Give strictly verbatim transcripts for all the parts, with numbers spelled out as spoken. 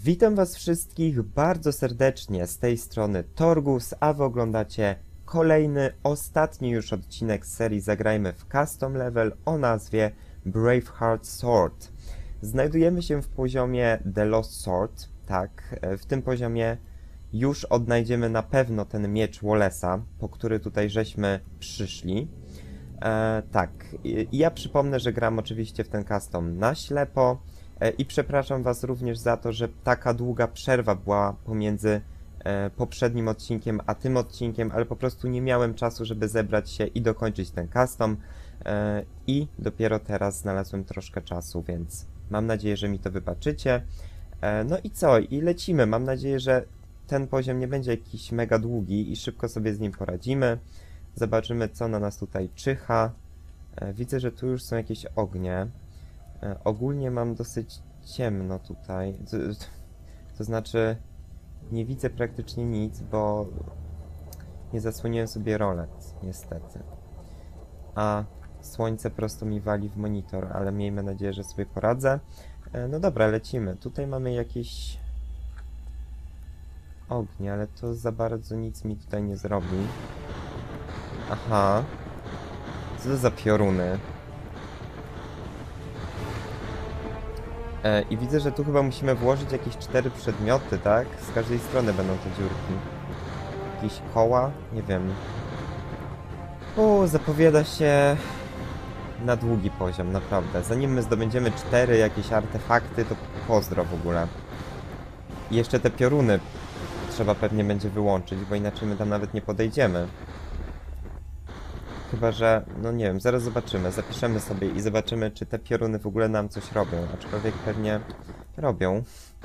Witam was wszystkich bardzo serdecznie, z tej strony Torgus, a wy oglądacie kolejny, ostatni już odcinek z serii Zagrajmy w Custom Level o nazwie Braveheart Sword. Znajdujemy się w poziomie The Lost Sword, tak, w tym poziomie już odnajdziemy na pewno ten miecz Wallace'a, po który tutaj żeśmy przyszli. E, tak, I, ja przypomnę, że gram oczywiście w ten custom na ślepo. I przepraszam was również za to, że taka długa przerwa była pomiędzy e, poprzednim odcinkiem a tym odcinkiem, ale po prostu nie miałem czasu, żeby zebrać się i dokończyć ten custom e, i dopiero teraz znalazłem troszkę czasu, więc mam nadzieję, że mi to wybaczycie. E, no i co? I lecimy. Mam nadzieję, że ten poziom nie będzie jakiś mega długi i szybko sobie z nim poradzimy. Zobaczymy, co na nas tutaj czyha. E, widzę, że tu już są jakieś ognie. Ogólnie mam dosyć ciemno tutaj, to, to znaczy nie widzę praktycznie nic, bo nie zasłoniłem sobie rolet, niestety. A słońce prosto mi wali w monitor, ale miejmy nadzieję, że sobie poradzę. No dobra, lecimy. Tutaj mamy jakieś ognie, ale to za bardzo nic mi tutaj nie zrobi. Aha. Co to za pioruny? E, I widzę, że tu chyba musimy włożyć jakieś cztery przedmioty, tak? Z każdej strony będą te dziurki. Jakieś koła? Nie wiem. O, zapowiada się na długi poziom, naprawdę. Zanim my zdobędziemy cztery jakieś artefakty, to pozdro w ogóle. I jeszcze te pioruny trzeba pewnie będzie wyłączyć, bo inaczej my tam nawet nie podejdziemy. Chyba że, no nie wiem, zaraz zobaczymy, zapiszemy sobie i zobaczymy, czy te pioruny w ogóle nam coś robią, aczkolwiek pewnie robią.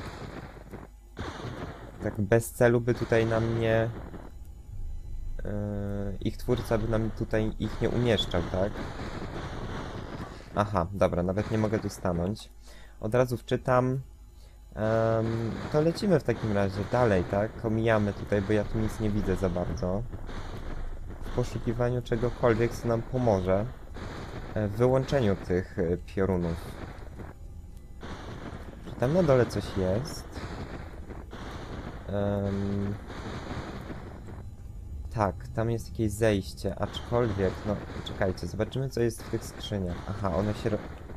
Tak bez celu by tutaj nam nie... Yy, ich twórca by nam tutaj ich nie umieszczał, tak? Aha, dobra, nawet nie mogę tu stanąć. Od razu wczytam. Yy, to lecimy w takim razie dalej, tak? Omijamy tutaj, bo ja tu nic nie widzę za bardzo. W poszukiwaniu czegokolwiek, co nam pomoże w wyłączeniu tych piorunów. Czy tam na dole coś jest? Um, tak, tam jest jakieś zejście, aczkolwiek, no czekajcie, zobaczymy, co jest w tych skrzyniach. Aha, one się...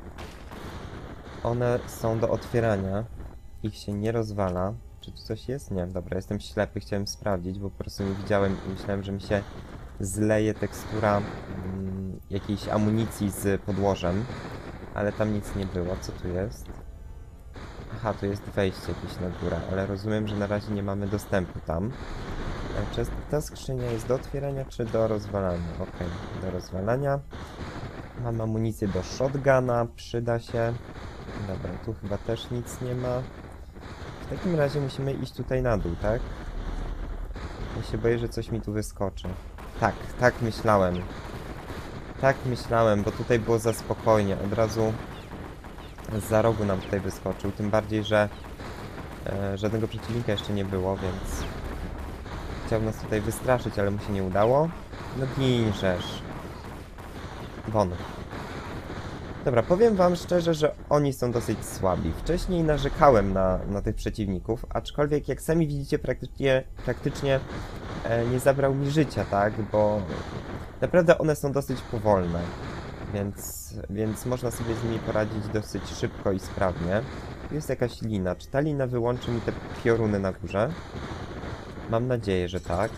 One są do otwierania, ich się nie rozwala. Czy tu coś jest? Nie, dobra, jestem ślepy, chciałem sprawdzić, bo po prostu nie widziałem i myślałem, że mi się zleje tekstura mm, jakiejś amunicji z podłożem, ale tam nic nie było. Co tu jest? Aha, tu jest wejście jakieś na górę, ale rozumiem, że na razie nie mamy dostępu tam. Czy ta skrzynia jest do otwierania, czy do rozwalania? Okej, okay, do rozwalania. Mam amunicję do shotguna, przyda się. Dobra, tu chyba też nic nie ma. W takim razie musimy iść tutaj na dół, tak? Ja się boję, że coś mi tu wyskoczy. Tak, tak myślałem. Tak myślałem, bo tutaj było za spokojnie. Od razu za rogu nam tutaj wyskoczył. Tym bardziej, że e, żadnego przeciwnika jeszcze nie było, więc chciał nas tutaj wystraszyć, ale mu się nie udało. No ginżesz. Won. Dobra, powiem wam szczerze, że oni są dosyć słabi. Wcześniej narzekałem na, na tych przeciwników, aczkolwiek jak sami widzicie praktycznie, praktycznie e, nie zabrał mi życia, tak? Bo naprawdę one są dosyć powolne, więc, więc można sobie z nimi poradzić dosyć szybko i sprawnie. Tu jest jakaś lina. Czy ta lina wyłączy mi te pioruny na górze? Mam nadzieję, że tak.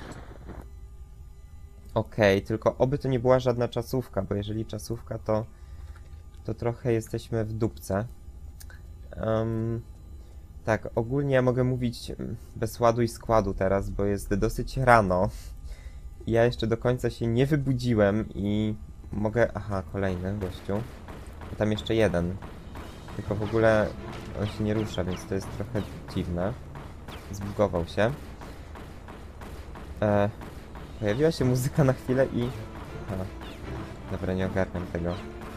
Okej, okay, tylko oby to nie była żadna czasówka, bo jeżeli czasówka, to to trochę jesteśmy w dupce. Um, tak, ogólnie ja mogę mówić bez ładu i składu teraz, bo jest dosyć rano. Ja jeszcze do końca się nie wybudziłem i mogę... Aha, kolejny gościu. Tam jeszcze jeden. Tylko w ogóle on się nie rusza, więc to jest trochę dziwne. Zbugował się. E, pojawiła się muzyka na chwilę i... Aha. Dobra, nie ogarniam tego.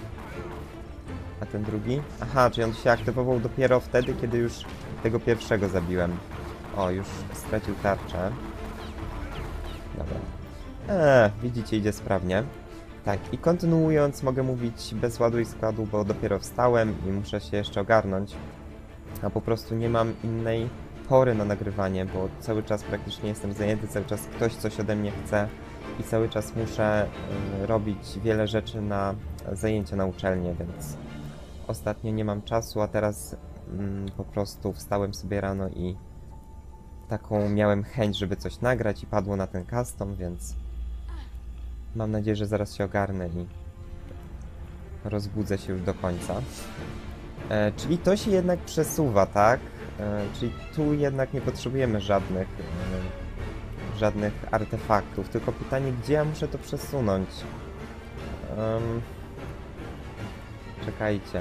A ten drugi? Aha, czyli on się aktywował dopiero wtedy, kiedy już tego pierwszego zabiłem. O, już stracił tarczę. Dobra. Eee, widzicie, idzie sprawnie. Tak, i kontynuując, mogę mówić bez ładu i składu, bo dopiero wstałem i muszę się jeszcze ogarnąć. a po prostu nie mam innej pory na nagrywanie, bo cały czas praktycznie jestem zajęty, cały czas ktoś coś ode mnie chce i cały czas muszę y, robić wiele rzeczy na zajęcia na uczelnię, więc ostatnio nie mam czasu, a teraz mm, po prostu wstałem sobie rano i taką miałem chęć, żeby coś nagrać i padło na ten custom, więc mam nadzieję, że zaraz się ogarnę i rozbudzę się już do końca. E, czyli to się jednak przesuwa, tak? E, czyli tu jednak nie potrzebujemy żadnych, e, żadnych artefaktów, tylko pytanie, gdzie ja muszę to przesunąć? Um, czekajcie.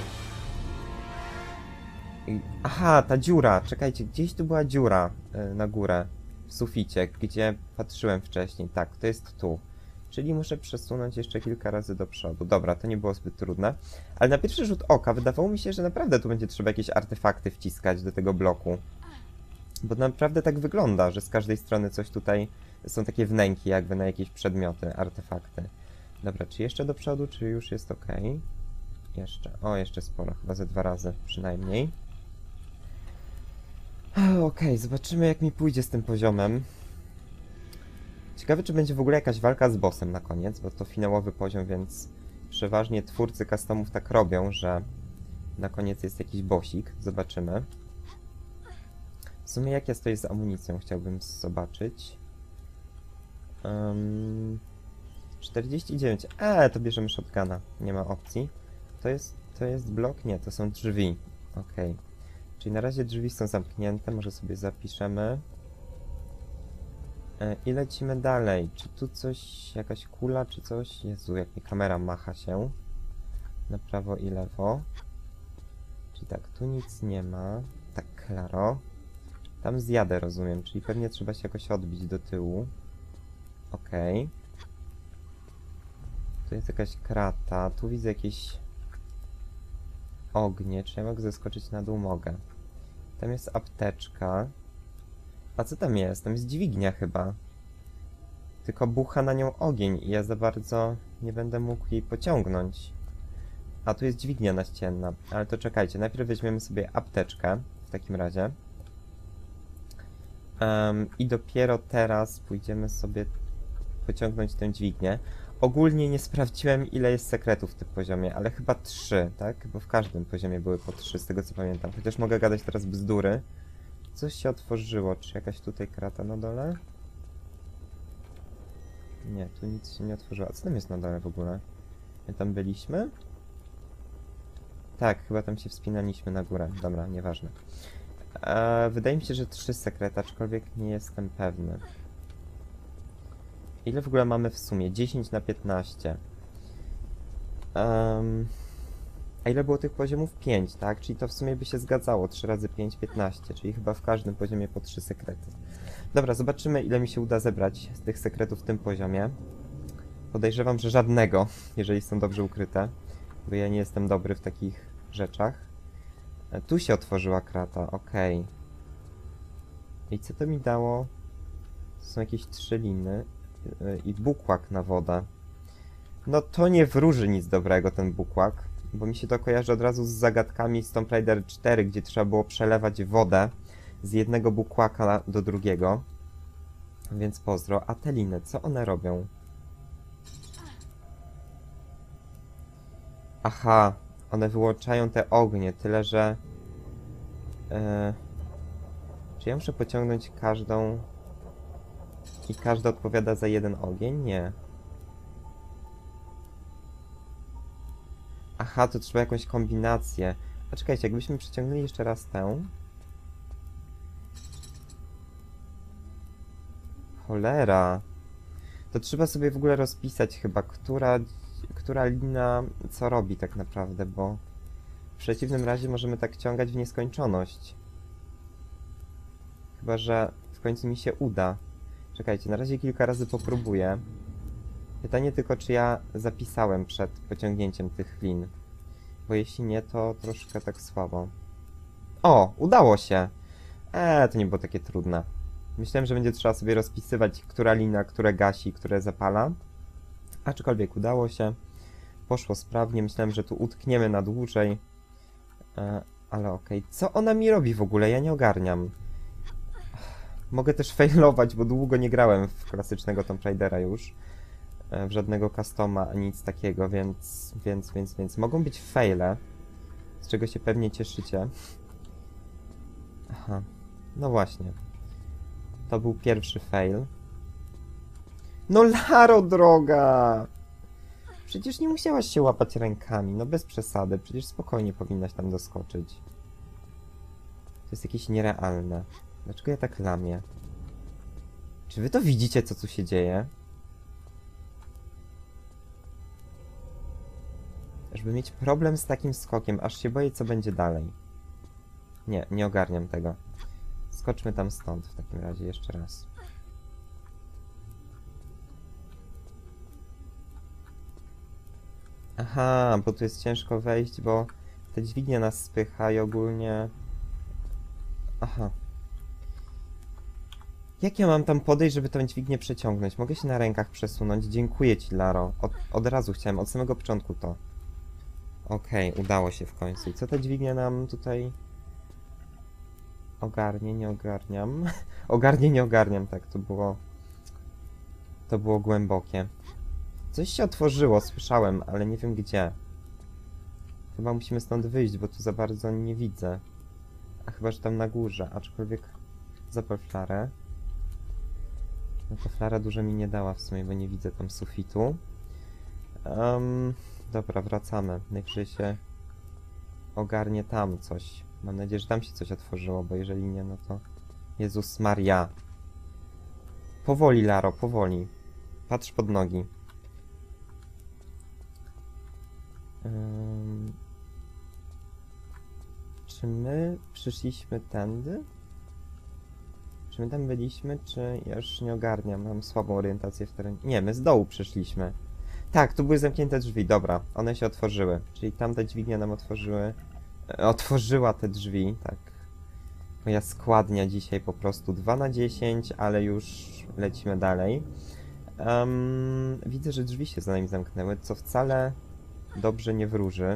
I, aha, ta dziura, czekajcie, gdzieś tu była dziura e, na górę, w suficie, gdzie patrzyłem wcześniej. Tak, to jest tu. Czyli muszę przesunąć jeszcze kilka razy do przodu. Dobra, to nie było zbyt trudne. Ale na pierwszy rzut oka wydawało mi się, że naprawdę tu będzie trzeba jakieś artefakty wciskać do tego bloku. Bo naprawdę tak wygląda, że z każdej strony coś tutaj... Są takie wnęki jakby na jakieś przedmioty, artefakty. Dobra, czy jeszcze do przodu, czy już jest ok? Jeszcze. O, jeszcze sporo. Chyba ze dwa razy przynajmniej. Okej, okay, zobaczymy jak mi pójdzie z tym poziomem. Ciekawe, czy będzie w ogóle jakaś walka z bossem na koniec, bo to finałowy poziom, więc przeważnie twórcy customów tak robią, że na koniec jest jakiś bossik. Zobaczymy. W sumie jak ja stoję z amunicją, chciałbym zobaczyć. Um, czterdzieści dziewięć. Eee, to bierzemy shotguna. Nie ma opcji. To jest, to jest blok? Nie, to są drzwi. Okej. Okay. Czyli na razie drzwi są zamknięte, może sobie zapiszemy. I lecimy dalej. Czy tu coś, jakaś kula, czy coś? Jezu, jak mi kamera macha się. Na prawo i lewo. Czyli tak, tu nic nie ma. Tak, klaro. Tam zjadę, rozumiem, czyli pewnie trzeba się jakoś odbić do tyłu. Okej. Okay. Tu jest jakaś krata. Tu widzę jakieś ognie. Czy ja mogę zeskoczyć na dół? Mogę. Tam jest apteczka. A co tam jest? Tam jest dźwignia chyba. Tylko bucha na nią ogień i ja za bardzo nie będę mógł jej pociągnąć. A tu jest dźwignia naścienna. Ale to czekajcie, najpierw weźmiemy sobie apteczkę w takim razie. Um, I dopiero teraz pójdziemy sobie pociągnąć tę dźwignię. Ogólnie nie sprawdziłem, ile jest sekretów w tym poziomie, ale chyba trzy, tak? Bo w każdym poziomie były po trzy, z tego co pamiętam. Chociaż mogę gadać teraz bzdury. Coś się otworzyło. Czy jakaś tutaj krata na dole? Nie, tu nic się nie otworzyło. A co tam jest na dole w ogóle? My tam byliśmy? Tak, chyba tam się wspinaliśmy na górę. Dobra, nieważne. Eee, wydaje mi się, że trzy sekrety, aczkolwiek nie jestem pewny. Ile w ogóle mamy w sumie? dziesięć na piętnaście. Um, a ile było tych poziomów? pięć, tak? Czyli to w sumie by się zgadzało. trzy razy pięć, piętnaście. Czyli chyba w każdym poziomie po trzy sekrety. Dobra, zobaczymy, ile mi się uda zebrać z tych sekretów w tym poziomie. Podejrzewam, że żadnego, jeżeli są dobrze ukryte. Bo ja nie jestem dobry w takich rzeczach. E, tu się otworzyła krata, okej. Okay. I co to mi dało? To są jakieś trzy liny yy, i bukłak na wodę. No to nie wróży nic dobrego ten bukłak, bo mi się to kojarzy od razu z zagadkami z Tomb Raider cztery, gdzie trzeba było przelewać wodę z jednego bukłaka do drugiego. Więc pozdro. A te liny, co one robią? Aha, one wyłączają te ognie, tyle że... Yy, czy ja muszę pociągnąć każdą... I każda odpowiada za jeden ogień? Nie. Aha, to trzeba jakąś kombinację. A czekajcie, jakbyśmy przeciągnęli jeszcze raz tę... Cholera. To trzeba sobie w ogóle rozpisać chyba, która, która lina co robi tak naprawdę, bo w przeciwnym razie możemy tak ciągać w nieskończoność. Chyba że w końcu mi się uda. Czekajcie, na razie kilka razy popróbuję. Pytanie tylko, czy ja zapisałem przed pociągnięciem tych lin. Bo jeśli nie, to troszkę tak słabo. O, udało się! Eee, to nie było takie trudne. Myślałem, że będzie trzeba sobie rozpisywać, która lina, które gasi, które zapala. Aczkolwiek udało się. Poszło sprawnie. Myślałem, że tu utkniemy na dłużej. Ale okej. Co ona mi robi w ogóle? Ja nie ogarniam. Mogę też failować, bo długo nie grałem w klasycznego Tomb Raidera już. W żadnego customa, ani nic takiego, więc, więc, więc, więc. Mogą być faile, z czego się pewnie cieszycie. Aha. No właśnie. To był pierwszy fail. No Laro droga! Przecież nie musiałaś się łapać rękami, no bez przesady. Przecież spokojnie powinnaś tam doskoczyć. To jest jakieś nierealne. Dlaczego ja tak lamię? Czy wy to widzicie, co tu się dzieje? Żeby mieć problem z takim skokiem, aż się boję, co będzie dalej. Nie, nie ogarniam tego. Skoczmy tam stąd w takim razie jeszcze raz. Aha, bo tu jest ciężko wejść, bo te dźwignie nas spycha i ogólnie... Aha. Jak ja mam tam podejść, żeby tę dźwignię przeciągnąć? Mogę się na rękach przesunąć? Dziękuję ci, Laro. Od, od razu chciałem, od samego początku to. Okej, okay, udało się w końcu. I co ta dźwignia nam tutaj... Ogarnie, nie ogarniam. Ogarnie, nie ogarniam, tak, to było... To było głębokie. Coś się otworzyło, słyszałem, ale nie wiem gdzie. Chyba musimy stąd wyjść, bo tu za bardzo nie widzę. A chyba, że tam na górze, aczkolwiek... Zapal flarę. No to flara dużo mi nie dała w sumie, bo nie widzę tam sufitu. Um, dobra, wracamy. Najwyżej się ogarnie tam coś. Mam nadzieję, że tam się coś otworzyło, bo jeżeli nie, no to... Jezus Maria. Powoli, Laro, powoli. Patrz pod nogi. Um, czy my przyszliśmy tędy? Czy my tam byliśmy, czy ja już nie ogarniam? Mam słabą orientację w terenie. Nie, my z dołu przyszliśmy. Tak, tu były zamknięte drzwi, dobra. One się otworzyły. Czyli tamte dźwignie nam otworzyły... E, otworzyła te drzwi, tak. Moja składnia dzisiaj po prostu dwa na dziesięć, ale już lecimy dalej. Um, widzę, że drzwi się za nami zamknęły, co wcale dobrze nie wróży.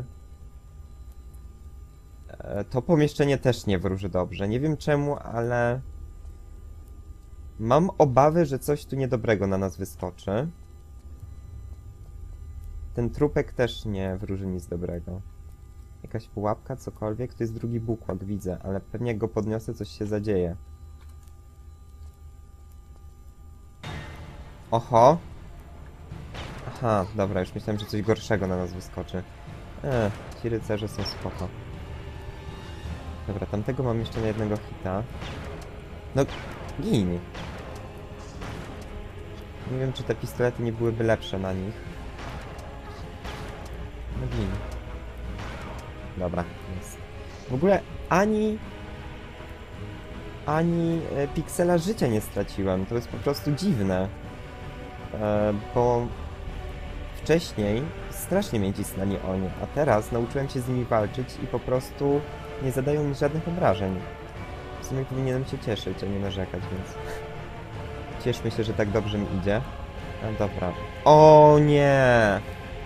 E, to pomieszczenie też nie wróży dobrze. Nie wiem czemu, ale... Mam obawy, że coś tu niedobrego na nas wyskoczy. Ten trupek też nie wróży nic dobrego. Jakaś pułapka, cokolwiek. To jest drugi bukłak, widzę, ale pewnie jak go podniosę, coś się zadzieje. Oho! Aha, dobra, już myślałem, że coś gorszego na nas wyskoczy. Eee, ci rycerze są spoko. Dobra, tamtego mam jeszcze na jednego hita. No, gin! Nie wiem, czy te pistolety nie byłyby lepsze na nich. No gin. Dobra, jest. W ogóle ani... Ani e, piksela życia nie straciłem. To jest po prostu dziwne. E, bo... Wcześniej strasznie mnie cisnęli oni, a teraz nauczyłem się z nimi walczyć i po prostu nie zadają mi żadnych obrażeń. W sumie powinienem się cieszyć, a nie narzekać, więc... Cieszmy się, że tak dobrze mi idzie. A, dobra. O nie!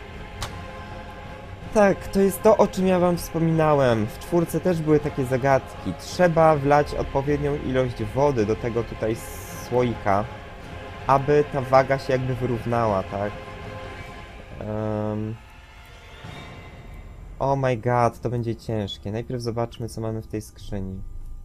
Tak, to jest to, o czym ja wam wspominałem. W czwórce też były takie zagadki. Trzeba wlać odpowiednią ilość wody do tego tutaj słoika, aby ta waga się jakby wyrównała, tak? Um... Oh my god, to będzie ciężkie. Najpierw zobaczmy, co mamy w tej skrzyni.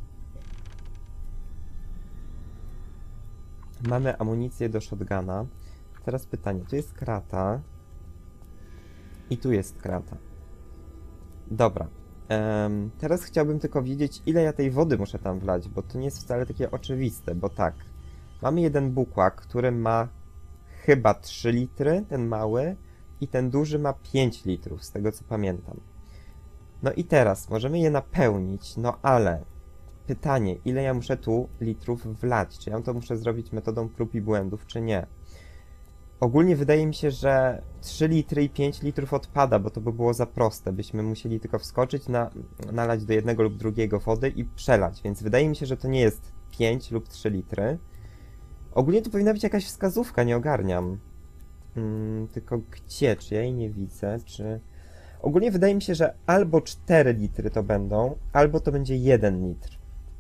Mamy amunicję do shotguna. Teraz pytanie, tu jest krata. I tu jest krata. Dobra. Um, teraz chciałbym tylko wiedzieć, ile ja tej wody muszę tam wlać, bo to nie jest wcale takie oczywiste, bo tak. Mamy jeden bukłak, który ma chyba trzy litry, ten mały, i ten duży ma pięć litrów, z tego co pamiętam. No i teraz możemy je napełnić, no ale pytanie, ile ja muszę tu litrów wlać? Czy ja to muszę zrobić metodą prób i błędów, czy nie? Ogólnie wydaje mi się, że trzy litry i pięć litrów odpada, bo to by było za proste. Byśmy musieli tylko wskoczyć, na, nalać do jednego lub drugiego wody i przelać, więc wydaje mi się, że to nie jest pięć lub trzy litry. Ogólnie tu powinna być jakaś wskazówka, nie ogarniam. Hmm, tylko gdzie? Czy ja jej nie widzę? Czy... Ogólnie wydaje mi się, że albo cztery litry to będą, albo to będzie jeden litr.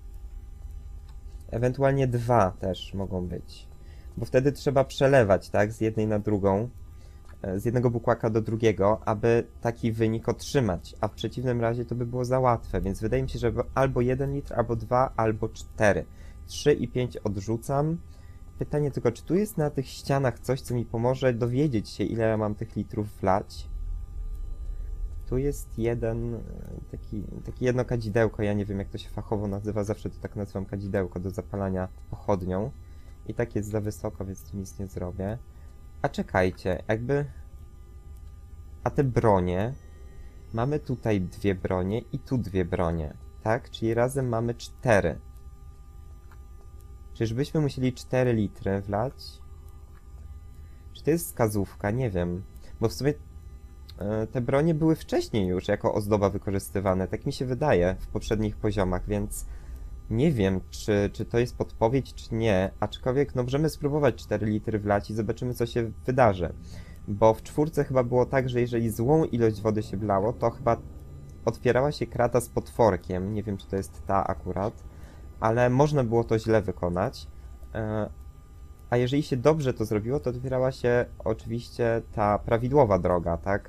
Ewentualnie dwa też mogą być. Bo wtedy trzeba przelewać, tak, z jednej na drugą, z jednego bukłaka do drugiego, aby taki wynik otrzymać, a w przeciwnym razie to by było za łatwe, więc wydaje mi się, że albo jeden litr, albo dwa, albo cztery. trzy i pięć odrzucam. Pytanie tylko, czy tu jest na tych ścianach coś, co mi pomoże dowiedzieć się, ile ja mam tych litrów wlać? Tu jest jeden, taki, takie jedno kadzidełko, ja nie wiem, jak to się fachowo nazywa, zawsze to tak nazywam, kadzidełko do zapalania pochodnią. I tak jest za wysoko, więc tu nic nie zrobię. A czekajcie, jakby... A te bronie... Mamy tutaj dwie bronie i tu dwie bronie, tak? Czyli razem mamy cztery. Czyżbyśmy musieli cztery litry wlać? Czy to jest wskazówka? Nie wiem. Bo w sumie e, te bronie były wcześniej już jako ozdoba wykorzystywane, tak mi się wydaje, w poprzednich poziomach, więc... Nie wiem, czy, czy to jest podpowiedź, czy nie, aczkolwiek no możemy spróbować cztery litry wlać i zobaczymy, co się wydarzy. Bo w czwórce chyba było tak, że jeżeli złą ilość wody się wlało, to chyba otwierała się krata z potworkiem. Nie wiem, czy to jest ta akurat, ale można było to źle wykonać. A jeżeli się dobrze to zrobiło, to otwierała się oczywiście ta prawidłowa droga, tak?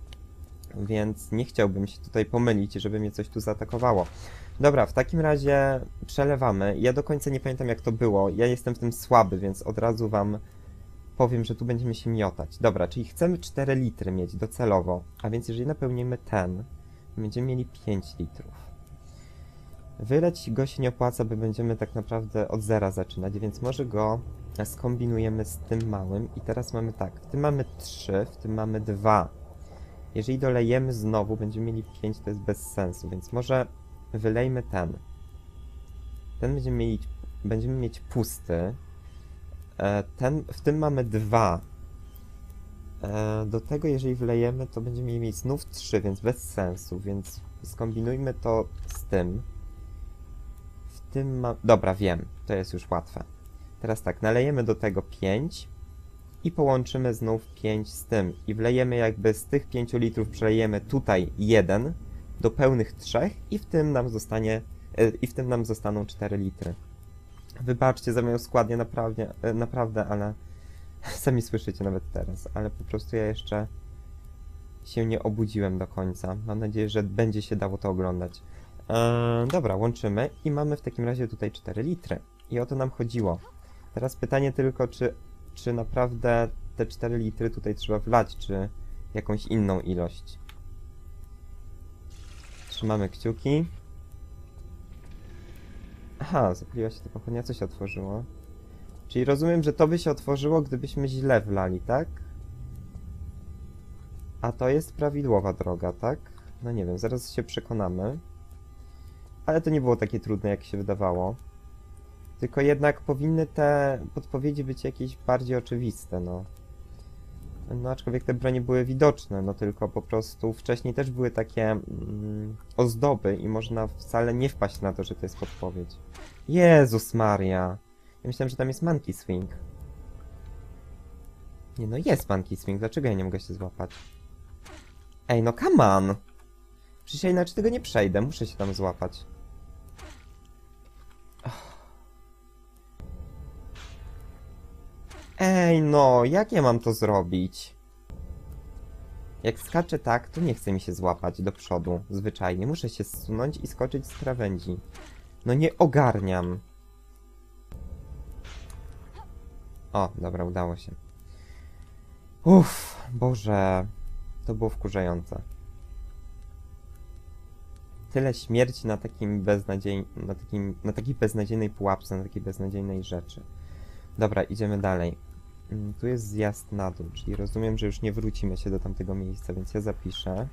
Więc nie chciałbym się tutaj pomylić, żeby mnie coś tu zaatakowało. Dobra, w takim razie przelewamy. Ja do końca nie pamiętam, jak to było. Ja jestem w tym słaby, więc od razu wam powiem, że tu będziemy się miotać. Dobra, czyli chcemy cztery litry mieć docelowo. A więc jeżeli napełnimy ten, będziemy mieli pięć litrów. Wyleć go się nie opłaca, bo będziemy tak naprawdę od zera zaczynać, więc może go skombinujemy z tym małym. I teraz mamy tak, w tym mamy trzy, w tym mamy dwa. Jeżeli dolejemy znowu, będziemy mieli pięć, to jest bez sensu, więc może wylejmy ten. Ten będziemy mieć, będziemy mieć pusty. Ten, w tym mamy dwa. Do tego, jeżeli wylejemy, to będziemy mieli znów trzy, więc bez sensu, więc skombinujmy to z tym. W tym ma... Dobra, wiem, to jest już łatwe. Teraz tak, nalejemy do tego pięć i połączymy znów pięć z tym. I wlejemy jakby z tych pięciu litrów, przelejemy tutaj jeden do pełnych trzech i w tym nam zostanie, i w tym nam zostaną cztery litry. Wybaczcie za moją składnię, naprawdę, naprawdę, ale sami słyszycie nawet teraz, ale po prostu ja jeszcze się nie obudziłem do końca. Mam nadzieję, że będzie się dało to oglądać. Eee, dobra, łączymy i mamy w takim razie tutaj cztery litry. I o to nam chodziło. Teraz pytanie tylko, czy, czy naprawdę te cztery litry tutaj trzeba wlać, czy jakąś inną ilość. Trzymamy kciuki. Aha, zapaliła się ta pochodnia, co się otworzyło? Czyli rozumiem, że to by się otworzyło, gdybyśmy źle wlali, tak? A to jest prawidłowa droga, tak? No nie wiem, zaraz się przekonamy. Ale to nie było takie trudne, jak się wydawało. Tylko jednak powinny te podpowiedzi być jakieś bardziej oczywiste, no. No aczkolwiek te bronie były widoczne, no tylko po prostu wcześniej też były takie mm, ozdoby i można wcale nie wpaść na to, że to jest podpowiedź. Jezus Maria! Ja myślałem, że tam jest Monkey Swing. Nie no, jest Monkey Swing, dlaczego ja nie mogę się złapać? Ej, no come on! Przecież ja inaczej tego nie przejdę, muszę się tam złapać. Ej, no, jak ja mam to zrobić? Jak skaczę tak, to nie chce mi się złapać do przodu, zwyczajnie. Muszę się zsunąć i skoczyć z krawędzi. No nie ogarniam. O, dobra, udało się. Uff, Boże. To było wkurzające. Tyle śmierci na takim beznadziej... na takim... na takiej beznadziejnej pułapce, na takiej beznadziejnej rzeczy. Dobra, idziemy dalej. Tu jest zjazd na dół, czyli rozumiem, że już nie wrócimy się do tamtego miejsca, więc ja zapiszę.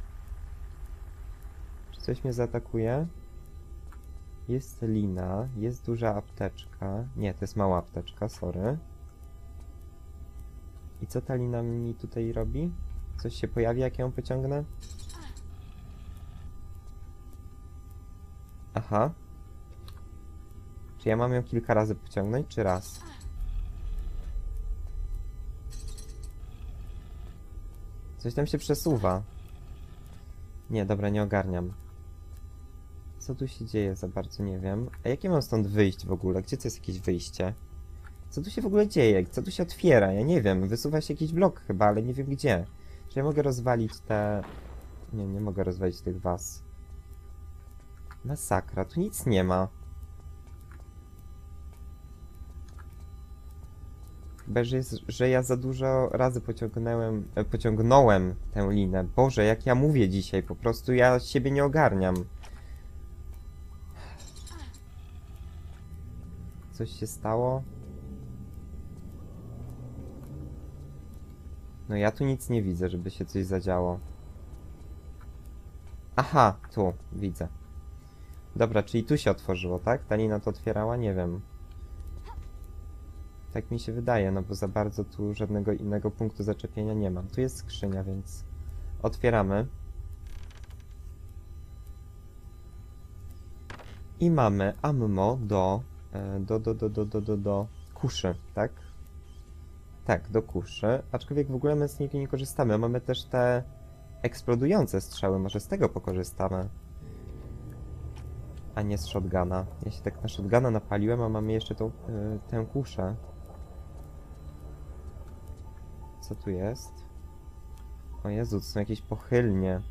Czy coś mnie zaatakuje? Jest lina, jest duża apteczka. Nie, to jest mała apteczka, sorry. I co ta lina mi tutaj robi? Coś się pojawi, jak ją pociągnę? Aha. Czy ja mam ją kilka razy pociągnąć, czy raz? Coś tam się przesuwa. Nie, dobra, nie ogarniam. Co tu się dzieje za bardzo, nie wiem. A jakie mam stąd wyjść w ogóle? Gdzie to jest jakieś wyjście? Co tu się w ogóle dzieje? Co tu się otwiera? Ja nie wiem. Wysuwa się jakiś blok chyba, ale nie wiem gdzie. Czy ja mogę rozwalić te... Nie, nie mogę rozwalić tych was. Masakra, tu nic nie ma. Chyba, że, jest, że ja za dużo razy pociągnąłem, e, pociągnąłem tę linę. Boże, jak ja mówię dzisiaj, po prostu ja siebie nie ogarniam. Coś się stało? No ja tu nic nie widzę, żeby się coś zadziało. Aha, tu, widzę. Dobra, czyli tu się otworzyło, tak? Ta lina to otwierała? Nie wiem. Tak mi się wydaje, no bo za bardzo tu żadnego innego punktu zaczepienia nie mam. Tu jest skrzynia, więc otwieramy. I mamy ammo do, do, do, do, do, do, do, do kuszy, tak? Tak, do kuszy. Aczkolwiek w ogóle my z niej nie korzystamy. Mamy też te eksplodujące strzały. Może z tego pokorzystamy. A nie z shotguna. Ja się tak na shotguna napaliłem, a mamy jeszcze tą, yy, tę kuszę. Co tu jest? O Jezu, to są jakieś pochylnie.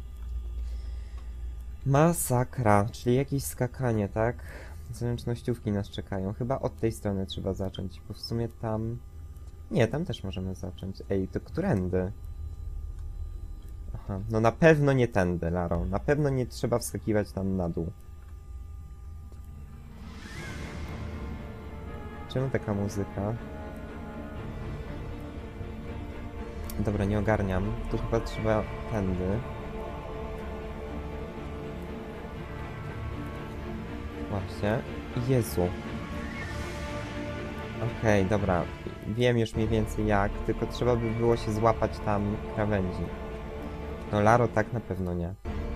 Masakra, czyli jakieś skakanie, tak? Zręcznościówki nas czekają. Chyba od tej strony trzeba zacząć, bo w sumie tam... Nie, tam też możemy zacząć. Ej, to którędy? Aha, no na pewno nie tędy, Laro. Na pewno nie trzeba wskakiwać tam na dół. Czemu taka muzyka? Dobra, nie ogarniam. Tu chyba trzeba tędy. Właśnie. Jezu. Okej, okay, dobra. Wiem już mniej więcej jak, tylko trzeba by było się złapać tam krawędzi. No Laro tak na pewno nie.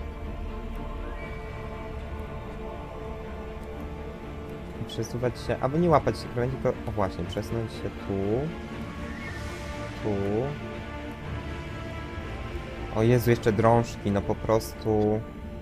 I przesuwać się, albo nie łapać się krawędzi, tylko... O właśnie, przesunąć się tu. Tu. O Jezu, jeszcze drążki, no po prostu...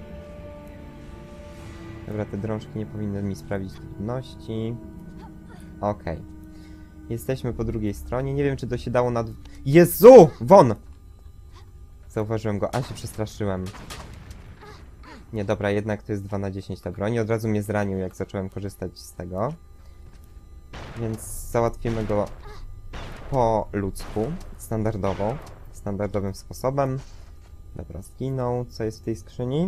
Dobra, te drążki nie powinny mi sprawić trudności. Okej. Okay. Jesteśmy po drugiej stronie. Nie wiem, czy to się dało na... Jezu! Won! Zauważyłem go, a się przestraszyłem. Nie, dobra, jednak to jest dwa na dziesięć ta broń. Od razu mnie zranił, jak zacząłem korzystać z tego. Więc załatwimy go po ludzku. Standardowo. Standardowym sposobem. Dobra, zginął. Co jest w tej skrzyni?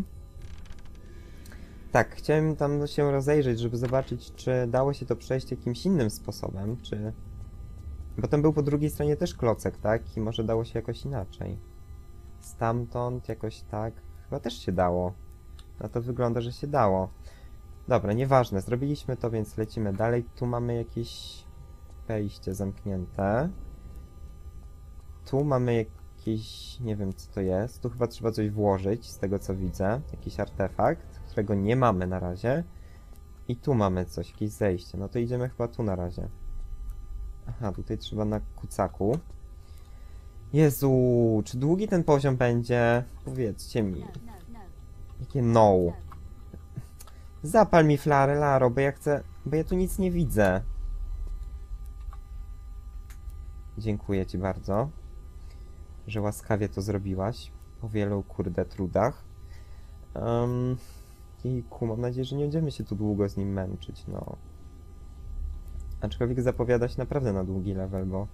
Tak, chciałem tam się rozejrzeć, żeby zobaczyć, czy dało się to przejść jakimś innym sposobem, czy... Bo tam był po drugiej stronie też klocek, tak? I może dało się jakoś inaczej. Stamtąd jakoś tak... Chyba też się dało. No to wygląda, że się dało. Dobra, nieważne. Zrobiliśmy to, więc lecimy dalej. Tu mamy jakieś wejście zamknięte. Tu mamy jakieś... Nie wiem, co to jest. Tu chyba trzeba coś włożyć, z tego co widzę. Jakiś artefakt, którego nie mamy na razie. I tu mamy coś, jakieś zejście. No to idziemy chyba tu na razie. Aha, tutaj trzeba na kucaku. Jezu, czy długi ten poziom będzie? Powiedzcie mi. Jakie no? Zapal mi flarę, Laro, bo ja chcę... Bo ja tu nic nie widzę. Dziękuję ci bardzo, że łaskawie to zrobiłaś. Po wielu, kurde, trudach. Um, jejku, mam nadzieję, że nie będziemy się tu długo z nim męczyć, no. Aczkolwiek zapowiada się naprawdę na długi level, bo...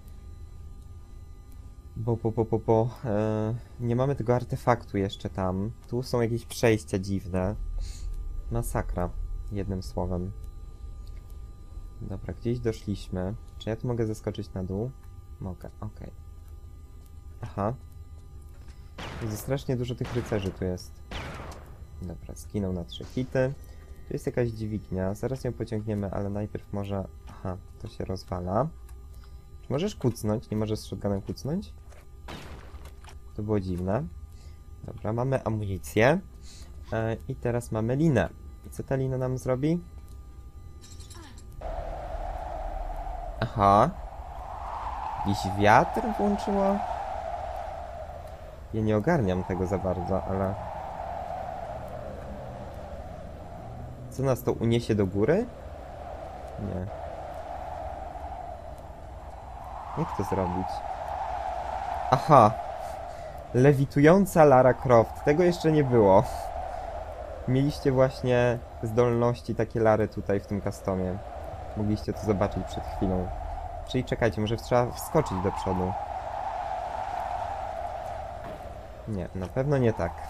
Bo, bo, bo, bo, bo... E, nie mamy tego artefaktu jeszcze tam. Tu są jakieś przejścia dziwne. Masakra, jednym słowem. Dobra, gdzieś doszliśmy. Czy ja tu mogę zeskoczyć na dół? Mogę, okej. Okay. Aha. Jest strasznie dużo tych rycerzy tu jest. Dobra, skinął na trzy hity. Tu jest jakaś dźwignia, zaraz ją pociągniemy, ale najpierw może... Aha, to się rozwala. Czy możesz kucnąć? Nie możesz z shotgunem kucnąć? To było dziwne. Dobra, mamy amunicję. Yy, I teraz mamy linę. I co ta lina nam zrobi? Aha. Jakiś wiatr włączyło? Ja nie ogarniam tego za bardzo, ale... Co nas to uniesie do góry? Nie. Jak to zrobić? Aha! Lewitująca Lara Croft. Tego jeszcze nie było. Mieliście właśnie zdolności takie Lary tutaj w tym customie. Mogliście to zobaczyć przed chwilą. Czyli czekajcie, może trzeba wskoczyć do przodu. Nie, na pewno nie tak.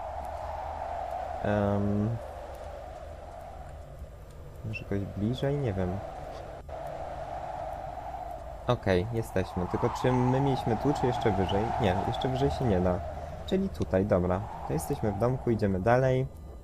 Um, może jakoś bliżej? Nie wiem. Okej, okay, jesteśmy. Tylko czy my mieliśmy tu, czy jeszcze wyżej? Nie, jeszcze wyżej się nie da. Czyli tutaj, dobra. To jesteśmy w domku, idziemy dalej.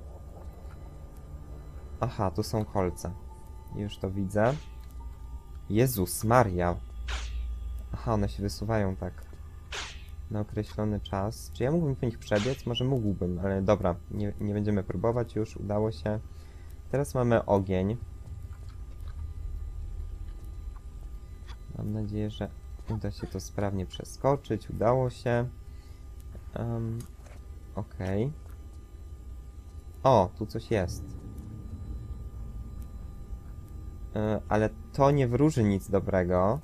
Aha, tu są kolce. Już to widzę. Jezus Maria. Aha, one się wysuwają tak. Na określony czas. Czy ja mógłbym po nich przebiec? Może mógłbym, ale dobra. Nie, nie będziemy próbować już. Udało się. Teraz mamy ogień. Mam nadzieję, że uda się to sprawnie przeskoczyć. Udało się. Um, Okej. Okay. O, tu coś jest. Yy, ale to nie wróży nic dobrego.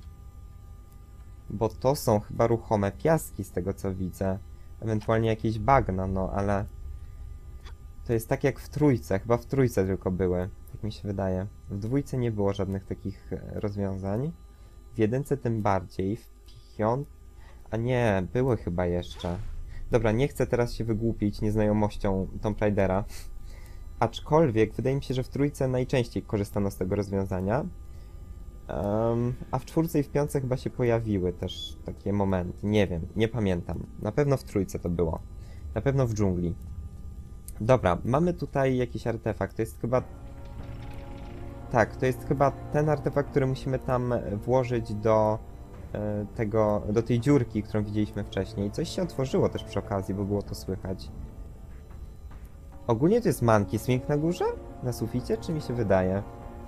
Bo to są chyba ruchome piaski z tego co widzę. Ewentualnie jakieś bagna, no ale... To jest tak jak w trójce. Chyba w trójce tylko były. Tak mi się wydaje. W dwójce nie było żadnych takich rozwiązań. W jedynce tym bardziej. W piąt... A nie, były chyba jeszcze. Dobra, nie chcę teraz się wygłupić nieznajomością Tomb Raidera. Aczkolwiek wydaje mi się, że w trójce najczęściej korzystano z tego rozwiązania. Um, a w czwórce i w piątce chyba się pojawiły też takie momenty. Nie wiem, nie pamiętam. Na pewno w trójce to było. Na pewno w dżungli. Dobra, mamy tutaj jakiś artefakt. To jest chyba... Tak, to jest chyba ten artefakt, który musimy tam włożyć do e, tego, do tej dziurki, którą widzieliśmy wcześniej. Coś się otworzyło też przy okazji, bo było to słychać. Ogólnie to jest Monkey Swing na górze? Na suficie? Czy mi się wydaje?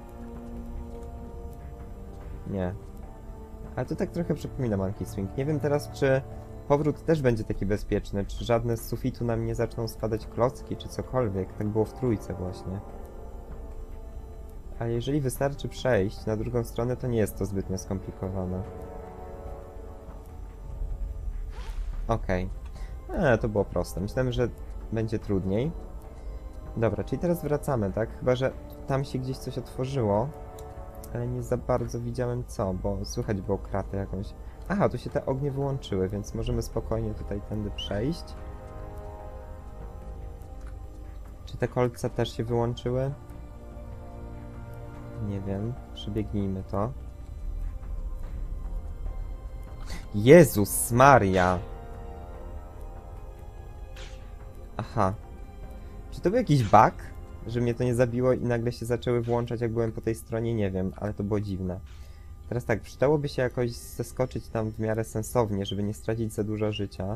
Nie. Ale to tak trochę przypomina Monkey Swing. Nie wiem teraz, czy powrót też będzie taki bezpieczny, czy żadne z sufitu nam nie zaczną spadać klocki, czy cokolwiek. Tak było w trójce właśnie. Ale jeżeli wystarczy przejść na drugą stronę, to nie jest to zbytnio skomplikowane. Okej. Okay. To było proste. Myślałem, że będzie trudniej. Dobra, czyli teraz wracamy, tak? Chyba że tam się gdzieś coś otworzyło. Ale nie za bardzo widziałem co, bo słychać było kratę jakąś. Aha, tu się te ognie wyłączyły, więc możemy spokojnie tutaj tędy przejść. Czy te kolce też się wyłączyły? Nie wiem. Przebiegnijmy to. Jezus Maria! Aha. Czy to był jakiś bug? Że mnie to nie zabiło i nagle się zaczęły włączać, jak byłem po tej stronie? Nie wiem, ale to było dziwne. Teraz tak, przydałoby się jakoś zeskoczyć tam w miarę sensownie, żeby nie stracić za dużo życia.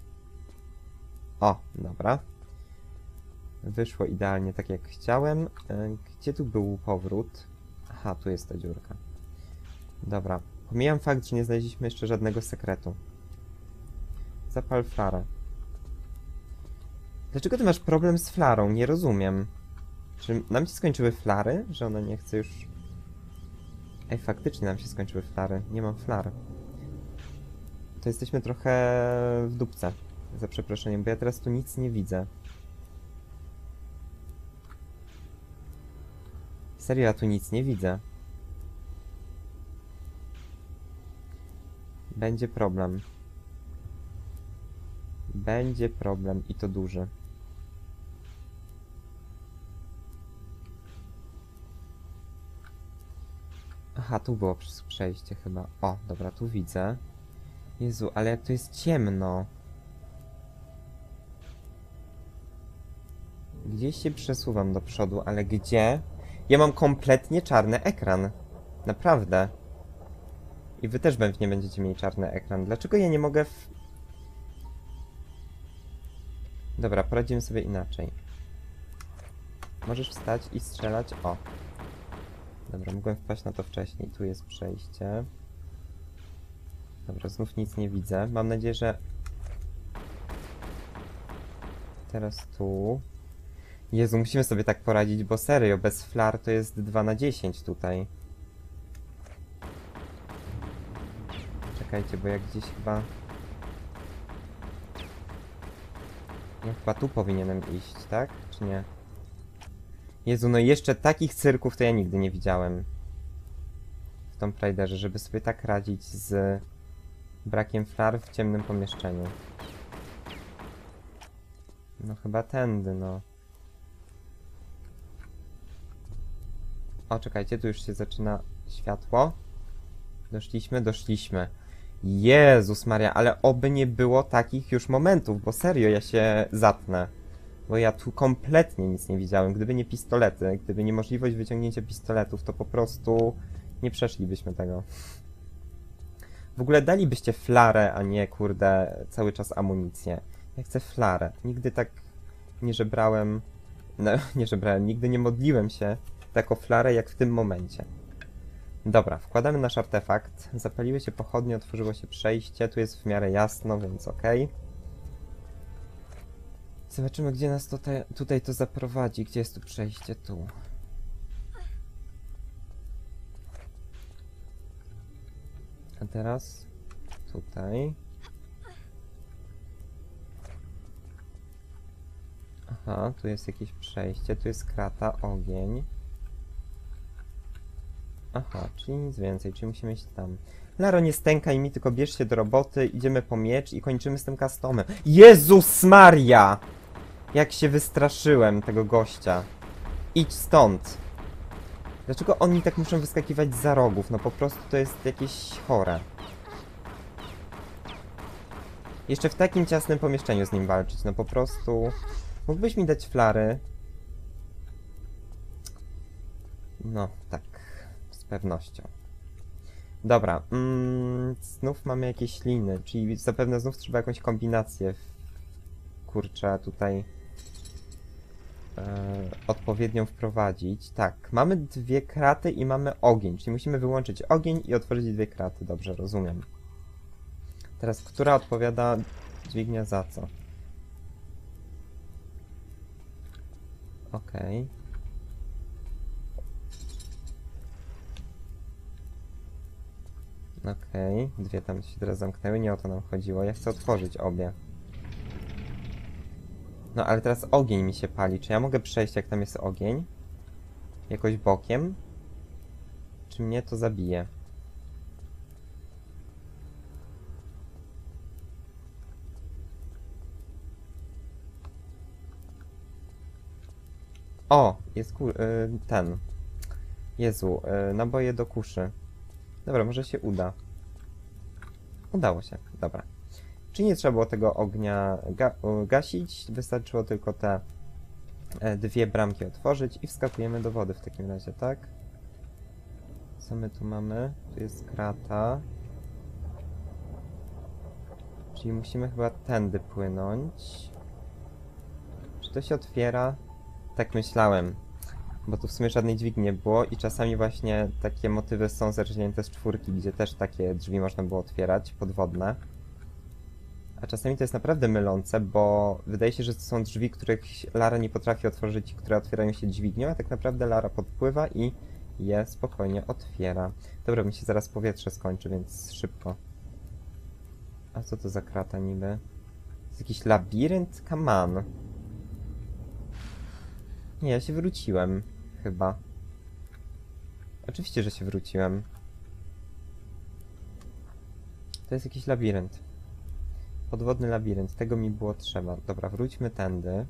O, dobra. Wyszło idealnie tak, jak chciałem. Gdzie tu był powrót? Aha, tu jest ta dziurka. Dobra. Pomijam fakt, że nie znaleźliśmy jeszcze żadnego sekretu. Zapal flarę. Dlaczego ty masz problem z flarą? Nie rozumiem. Czy nam się skończyły flary? Że ona nie chce już... Ej, faktycznie nam się skończyły flary. Nie mam flar. To jesteśmy trochę w dupce. Za przeproszeniem, bo ja teraz tu nic nie widzę. Serio, ja tu nic nie widzę. Będzie problem. Będzie problem i to duży. Aha, tu było przejście chyba. O, dobra, tu widzę. Jezu, ale jak to jest ciemno. Gdzieś się przesuwam do przodu, ale gdzie? Ja mam kompletnie czarny ekran. Naprawdę. I wy też pewnie będziecie mieli czarny ekran. Dlaczego ja nie mogę w... Dobra, poradzimy sobie inaczej. Możesz wstać i strzelać. O. Dobra, mogłem wpaść na to wcześniej. Tu jest przejście. Dobra, znów nic nie widzę. Mam nadzieję, że... Teraz tu... Jezu, musimy sobie tak poradzić, bo serio, bez flar to jest dwa na dziesięć tutaj. Czekajcie, bo jak gdzieś chyba... Ja chyba tu powinienem iść, tak? Czy nie? Jezu, no i jeszcze takich cyrków to ja nigdy nie widziałem. W Tomb Raiderze, żeby sobie tak radzić z brakiem flar w ciemnym pomieszczeniu. No chyba tędy, no. O, czekajcie, tu już się zaczyna światło. Doszliśmy, doszliśmy. Jezus Maria, ale oby nie było takich już momentów, bo serio, ja się zatnę. Bo ja tu kompletnie nic nie widziałem. Gdyby nie pistolety, gdyby nie możliwość wyciągnięcia pistoletów, to po prostu nie przeszlibyśmy tego. W ogóle dalibyście flarę, a nie, kurde, cały czas amunicję. Ja chcę flarę. Nigdy tak nie żebrałem... No, nie żebrałem, nigdy nie modliłem się tak o flarę, jak w tym momencie. Dobra, wkładamy nasz artefakt. Zapaliły się pochodnie, otworzyło się przejście. Tu jest w miarę jasno, więc okej. Okay. Zobaczymy, gdzie nas tutaj, tutaj to zaprowadzi. Gdzie jest tu przejście? Tu. A teraz tutaj. Aha, tu jest jakieś przejście. Tu jest krata, ogień. Aha, czyli nic więcej, czyli musimy iść tam. Laro, nie stękaj mi, tylko bierz się do roboty, idziemy po miecz i kończymy z tym customem. Jezus Maria! Jak się wystraszyłem tego gościa. Idź stąd. Dlaczego oni tak muszą wyskakiwać za rogów? No po prostu to jest jakieś chore. Jeszcze w takim ciasnym pomieszczeniu z nim walczyć, no po prostu... Mógłbyś mi dać flary? No, tak. Z pewnością. Dobra, mm, znów mamy jakieś liny, czyli zapewne znów trzeba jakąś kombinację w... kurczę tutaj e, odpowiednią wprowadzić. Tak, mamy dwie kraty i mamy ogień, czyli musimy wyłączyć ogień i otworzyć dwie kraty, dobrze, rozumiem. Teraz, która odpowiada dźwignia za co? Okej. Okay. Okej, okay. Dwie tam się teraz zamknęły, nie o to nam chodziło. Ja chcę otworzyć obie. No ale teraz ogień mi się pali. Czy ja mogę przejść, jak tam jest ogień? Jakoś bokiem? Czy mnie to zabije? O! Jest ku... Yy, ten. Jezu, yy, naboje do kuszy. Dobra, może się uda. Udało się, dobra. Czy nie trzeba było tego ognia ga gasić? Wystarczyło tylko te e, dwie bramki otworzyć i wskakujemy do wody w takim razie, tak? Co my tu mamy? Tu jest krata. Czyli musimy chyba tędy płynąć. Czy to się otwiera? Tak myślałem. Bo tu w sumie żadnej dźwigni nie było i czasami właśnie takie motywy są zerżnięte z czwórki, gdzie też takie drzwi można było otwierać, podwodne. A czasami to jest naprawdę mylące, bo wydaje się, że to są drzwi, których Lara nie potrafi otworzyć, które otwierają się dźwignią, a tak naprawdę Lara podpływa i je spokojnie otwiera. Dobra, mi się zaraz powietrze skończy, więc szybko. A co to za krata niby? To jest jakiś labirynt? Come on. Nie, ja się wróciłem. Chyba. Oczywiście, że się wróciłem. To jest jakiś labirynt. Podwodny labirynt. Tego mi było trzeba. Dobra, wróćmy tędy.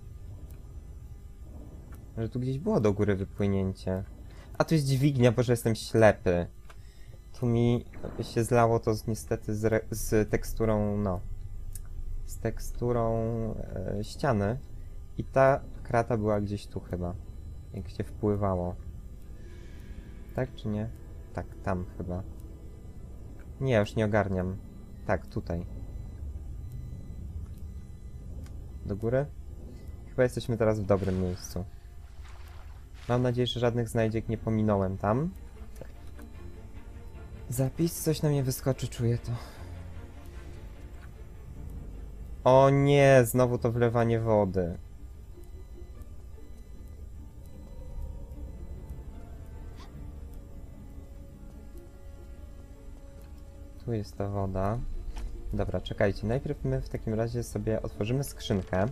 Może tu gdzieś było do góry wypłynięcie. A tu jest dźwignia, bo że jestem ślepy. Tu mi się zlało to z, niestety z, re, z teksturą, no. Z teksturą e, ściany. I ta krata była gdzieś tu chyba. Jak się wpływało. Tak czy nie? Tak, tam chyba. Nie, już nie ogarniam. Tak, tutaj. Do góry? Chyba jesteśmy teraz w dobrym miejscu. Mam nadzieję, że żadnych znajdziek nie pominąłem tam. Zapis, coś na mnie wyskoczy, czuję to. O nie, znowu to wlewanie wody. jest ta woda. Dobra, czekajcie. Najpierw my w takim razie sobie otworzymy skrzynkę.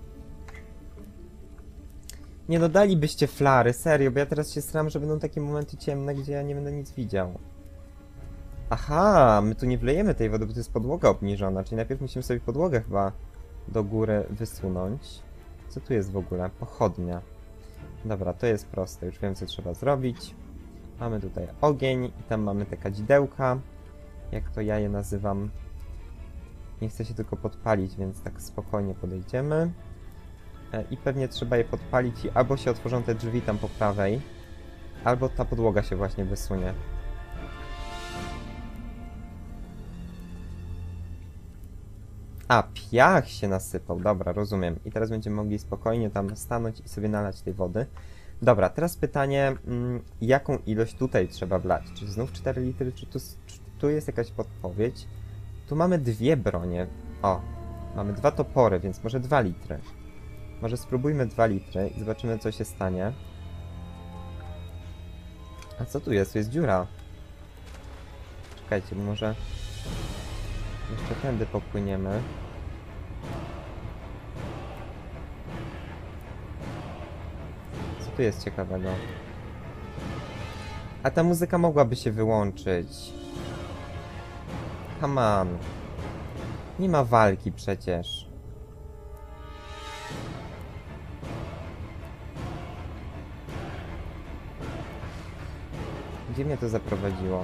Nie no, dalibyście flary, serio, bo ja teraz się staram, że będą takie momenty ciemne, gdzie ja nie będę nic widział. Aha, my tu nie wlejemy tej wody, bo to jest podłoga obniżona, czyli najpierw musimy sobie podłogę chyba do góry wysunąć. Co tu jest w ogóle? Pochodnia. Dobra, to jest proste, już wiem co trzeba zrobić. Mamy tutaj ogień i tam mamy te kadzidełka, jak to ja je nazywam. Nie chcę się tylko podpalić, więc tak spokojnie podejdziemy. E, I pewnie trzeba je podpalić i albo się otworzą te drzwi tam po prawej, albo ta podłoga się właśnie wysunie. A, piach się nasypał, dobra, rozumiem. I teraz będziemy mogli spokojnie tam stanąć i sobie nalać tej wody. Dobra, teraz pytanie, mm, jaką ilość tutaj trzeba wlać? Czy znów cztery litry, czy tu, czy tu jest jakaś podpowiedź? Tu mamy dwie bronie. O, mamy dwa topory, więc może dwa litry. Może spróbujmy dwa litry i zobaczymy, co się stanie. A co tu jest? Tu jest dziura. Czekajcie, może jeszcze tędy popłyniemy. Co tu jest ciekawego? A ta muzyka mogłaby się wyłączyć. Come on. Nie ma walki przecież. Gdzie mnie to zaprowadziło?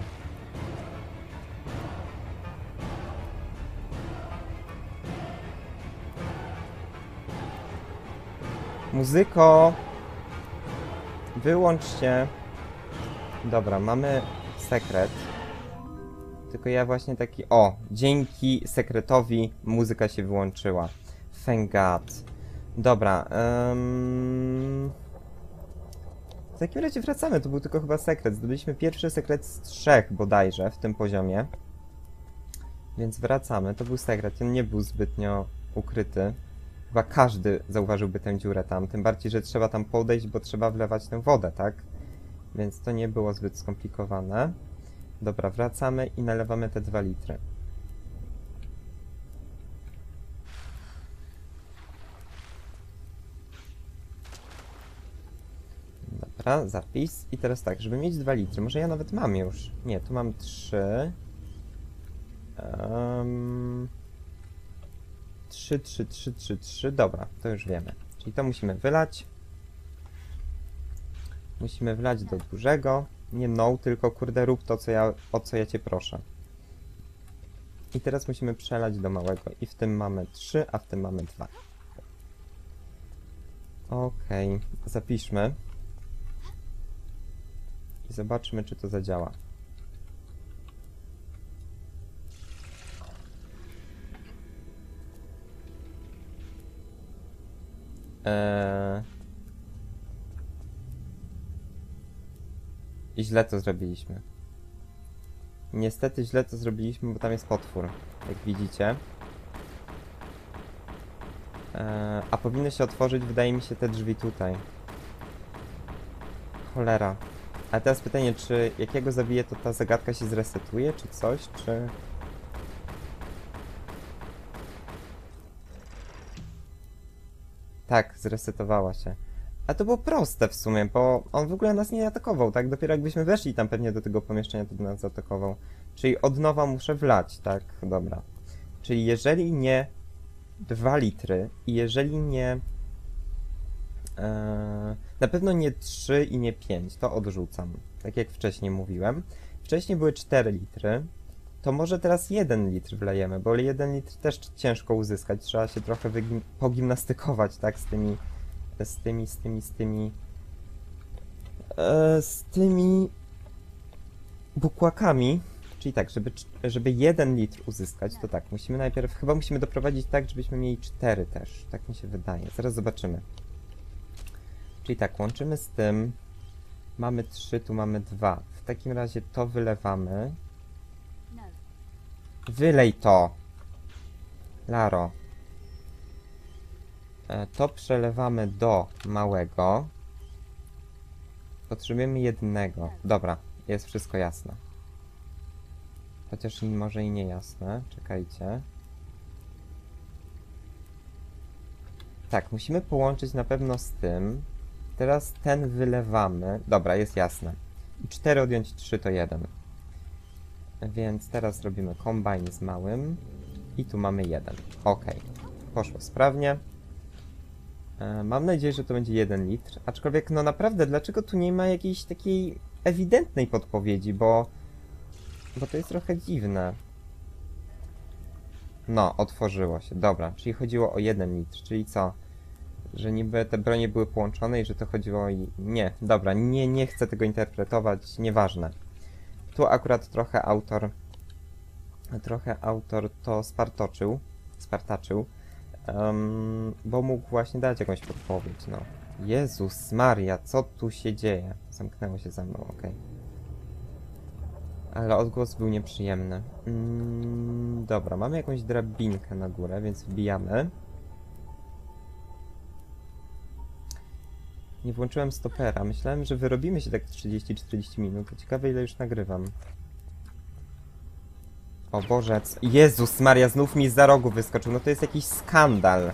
Muzyko! Wyłącz się. Dobra, mamy sekret. Tylko ja właśnie taki... O! Dzięki sekretowi muzyka się wyłączyła. Thank God. Dobra. Um... W takim razie wracamy. To był tylko chyba sekret. Zdobyliśmy pierwszy sekret z trzech bodajże w tym poziomie. Więc wracamy. To był sekret. On nie był zbytnio ukryty. Chyba każdy zauważyłby tę dziurę tam. Tym bardziej, że trzeba tam podejść, bo trzeba wlewać tę wodę, tak? Więc to nie było zbyt skomplikowane. Dobra, wracamy i nalewamy te dwa litry. Dobra, zapis. I teraz tak, żeby mieć dwa litry, może ja nawet mam już. Nie, tu mam trzy. Um, trzy, trzy, trzy, trzy, trzy. Dobra, to już wiemy. Czyli to musimy wylać. Musimy wlać do dużego. Nie no, tylko kurde rób to, co ja, o co ja cię proszę. I teraz musimy przelać do małego. I w tym mamy trzy, a w tym mamy dwa. Okej, okay. Zapiszmy. I zobaczmy, czy to zadziała. Eee... I źle to zrobiliśmy. Niestety źle to zrobiliśmy, bo tam jest potwór, jak widzicie. Eee, a powinny się otworzyć, wydaje mi się, te drzwi tutaj. Cholera. A teraz pytanie, czy jak ja go zabiję, to ta zagadka się zresetuje, czy coś, czy... Tak, zresetowała się. A to było proste w sumie, bo on w ogóle nas nie atakował, tak? Dopiero jakbyśmy weszli tam pewnie do tego pomieszczenia, to by nas zaatakował. Czyli od nowa muszę wlać, tak? Dobra. Czyli jeżeli nie dwa litry i jeżeli nie... Ee, na pewno nie trzy i nie pięć, to odrzucam. Tak jak wcześniej mówiłem. Wcześniej były cztery litry. To może teraz jeden litr wlejemy, bo jeden litr też ciężko uzyskać. Trzeba się trochę pogimnastykować, tak? Z tymi... Z tymi, z tymi, z tymi... E, z tymi... bukłakami. Czyli tak, żeby, żeby jeden litr uzyskać, to tak, musimy najpierw... Chyba musimy doprowadzić tak, żebyśmy mieli cztery też. Tak mi się wydaje. Zaraz zobaczymy. Czyli tak, łączymy z tym. Mamy trzy, tu mamy dwa. W takim razie to wylewamy. Wylej to! Laro. E, to przelewamy do małego. Potrzebujemy jednego. Dobra, jest wszystko jasne. Chociaż i może i nie jasne. Czekajcie. Tak, musimy połączyć na pewno z tym. Teraz ten wylewamy. Dobra, jest jasne. I cztery odjąć trzy to jeden. Więc teraz robimy kombajn z małym. I tu mamy jeden. Ok. Poszło sprawnie. E, mam nadzieję, że to będzie jeden litr. Aczkolwiek, no naprawdę, dlaczego tu nie ma jakiejś takiej ewidentnej podpowiedzi, bo... Bo to jest trochę dziwne. No, otworzyło się. Dobra, czyli chodziło o jeden litr. Czyli co? Że niby te bronie były połączone i że to chodziło i... Nie, dobra, nie, nie chcę tego interpretować, nieważne. Tu akurat trochę autor... Trochę autor to spartoczył, spartaczył, um, bo mógł właśnie dać jakąś podpowiedź, no. Jezus Maria, co tu się dzieje? Zamknęło się za mną, okej. Okay. Ale odgłos był nieprzyjemny. Mm, dobra, mamy jakąś drabinkę na górę, więc wbijamy. Nie włączyłem stopera. Myślałem, że wyrobimy się tak trzydzieści czterdzieści minut. Ciekawe, ile już nagrywam. O Boże, c- Jezus Maria, znów mi za rogu wyskoczył. No to jest jakiś skandal.